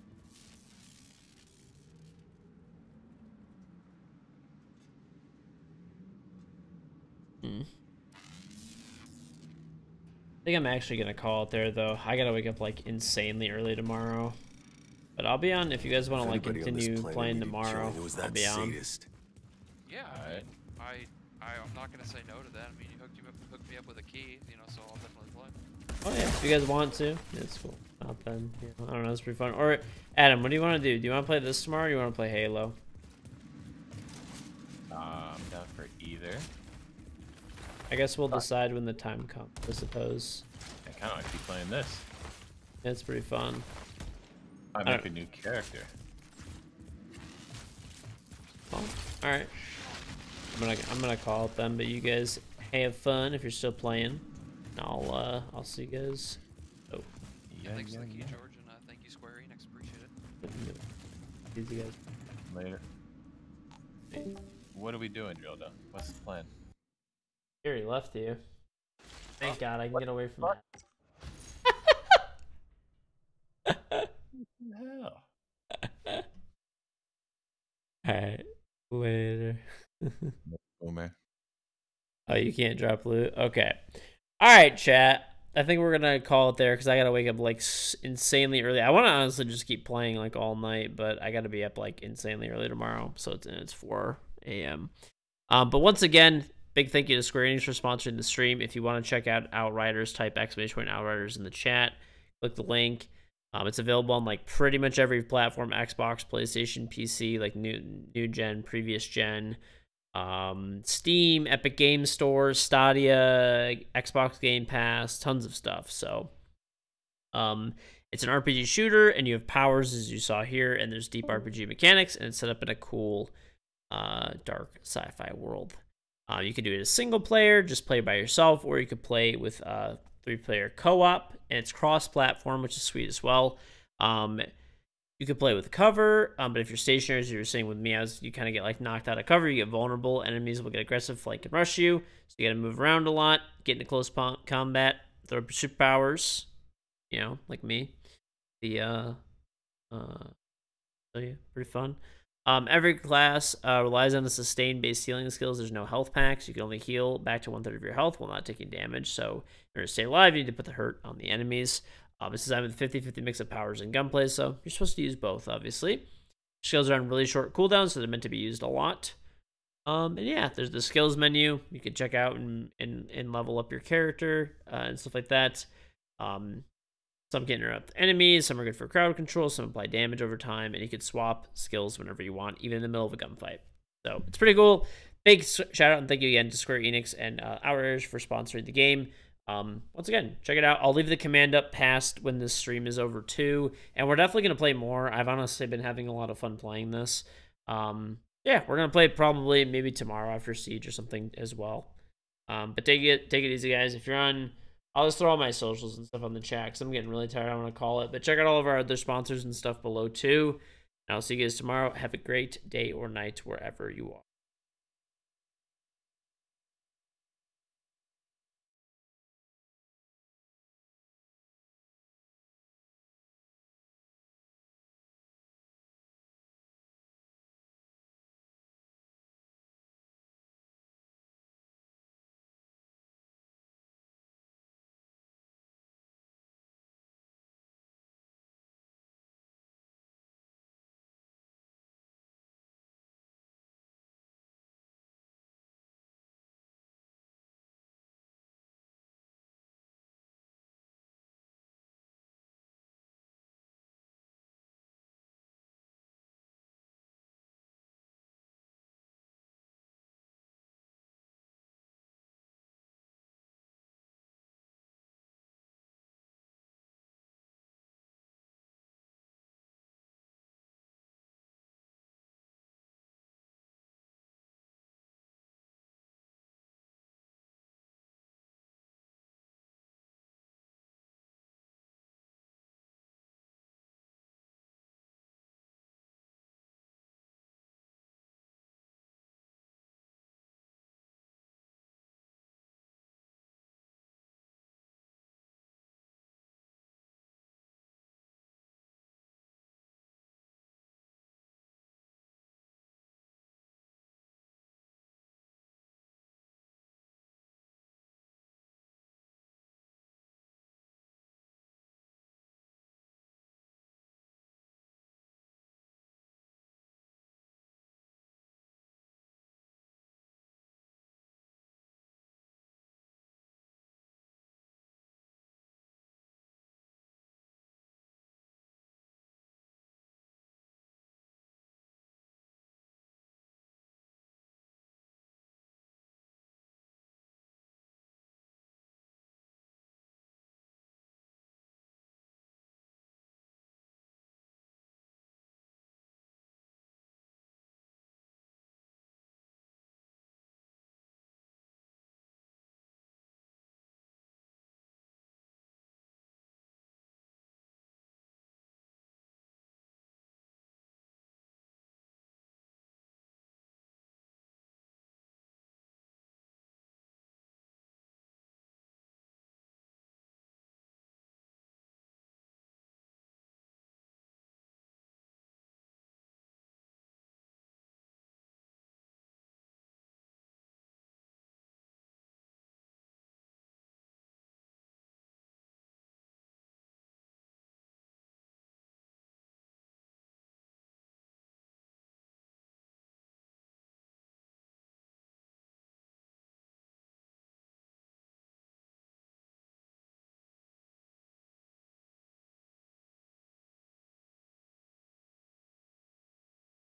I think I'm actually gonna call it there though. I gotta wake up like insanely early tomorrow. But I'll be on if you guys want to like continue playing tomorrow. I'll be on. Yeah, I'm not gonna say no to that. I mean, you hooked me up with a key, you know, so I'll definitely play. Oh yeah, if you guys want to, it's cool. Not then, you know, I don't know, it's pretty fun. Or Adam, what do you want to do? Do you want to play this tomorrow, or do you want to play Halo? I'm down for either. I guess we'll decide when the time comes, I suppose. I kind of want to keep playing this. It's pretty fun. I make a new character. Well, all right. I'm gonna call it then, but you guys have fun if you're still playing. I'll see you guys. Oh. Yeah, thanks to the KingGeorge, and thank you Square Enix. Appreciate it. See you guys later. What are we doing, Drilda? What's the plan? Gary left you. Thank God I can get away from that. Hell. Alright. Later. Oh man. Oh, you can't drop loot? Okay. Alright, chat. I think we're gonna call it there because I gotta wake up like insanely early. I want to honestly just keep playing like all night, but I gotta be up like insanely early tomorrow. So it's 4 a.m. But once again, big thank you to Square Enix for sponsoring the stream. If you want to check out Outriders, type !Outriders in the chat. Click the link. It's available on like pretty much every platform: Xbox, PlayStation, PC, like new gen, previous gen, Steam, Epic Game Store, Stadia, Xbox Game Pass, tons of stuff. So, it's an RPG shooter, and you have powers as you saw here, and there's deep RPG mechanics, and it's set up in a cool, dark sci-fi world. You can do it as single player, just play by yourself, or you could play with 3-player co-op, and it's cross-platform, which is sweet as well. You could play with cover, but if you're stationary, as you were saying with me, you kind of get like knocked out of cover, you get vulnerable, enemies will get aggressive, flank and rush you, so you gotta move around a lot, get into close combat, throw up your superpowers, you know, like me. So yeah, pretty fun. Every class relies on the sustain-based healing skills. There's no health packs. You can only heal back to 1/3 of your health while not taking damage. So in order to stay alive, you need to put the hurt on the enemies. It's designed with a 50-50 mix of powers and gunplay, so you're supposed to use both, obviously. Skills are on really short cooldowns, so they're meant to be used a lot. And yeah, there's the skills menu. You can check out and level up your character and stuff like that. Some can interrupt enemies, some are good for crowd control, some apply damage over time, and you can swap skills whenever you want, even in the middle of a gunfight. So it's pretty cool. Big shout out and thank you again to Square Enix and Outriders for sponsoring the game. Once again, check it out. I'll leave the command up past when this stream is over too, and we're definitely going to play more. I've honestly been having a lot of fun playing this. Yeah, we're going to play probably maybe tomorrow after Siege or something as well. But take it easy, guys. If you're on... I'll just throw all my socials and stuff on the chat because I'm getting really tired. I want to call it. But check out all of our other sponsors and stuff below too. And I'll see you guys tomorrow. Have a great day or night wherever you are.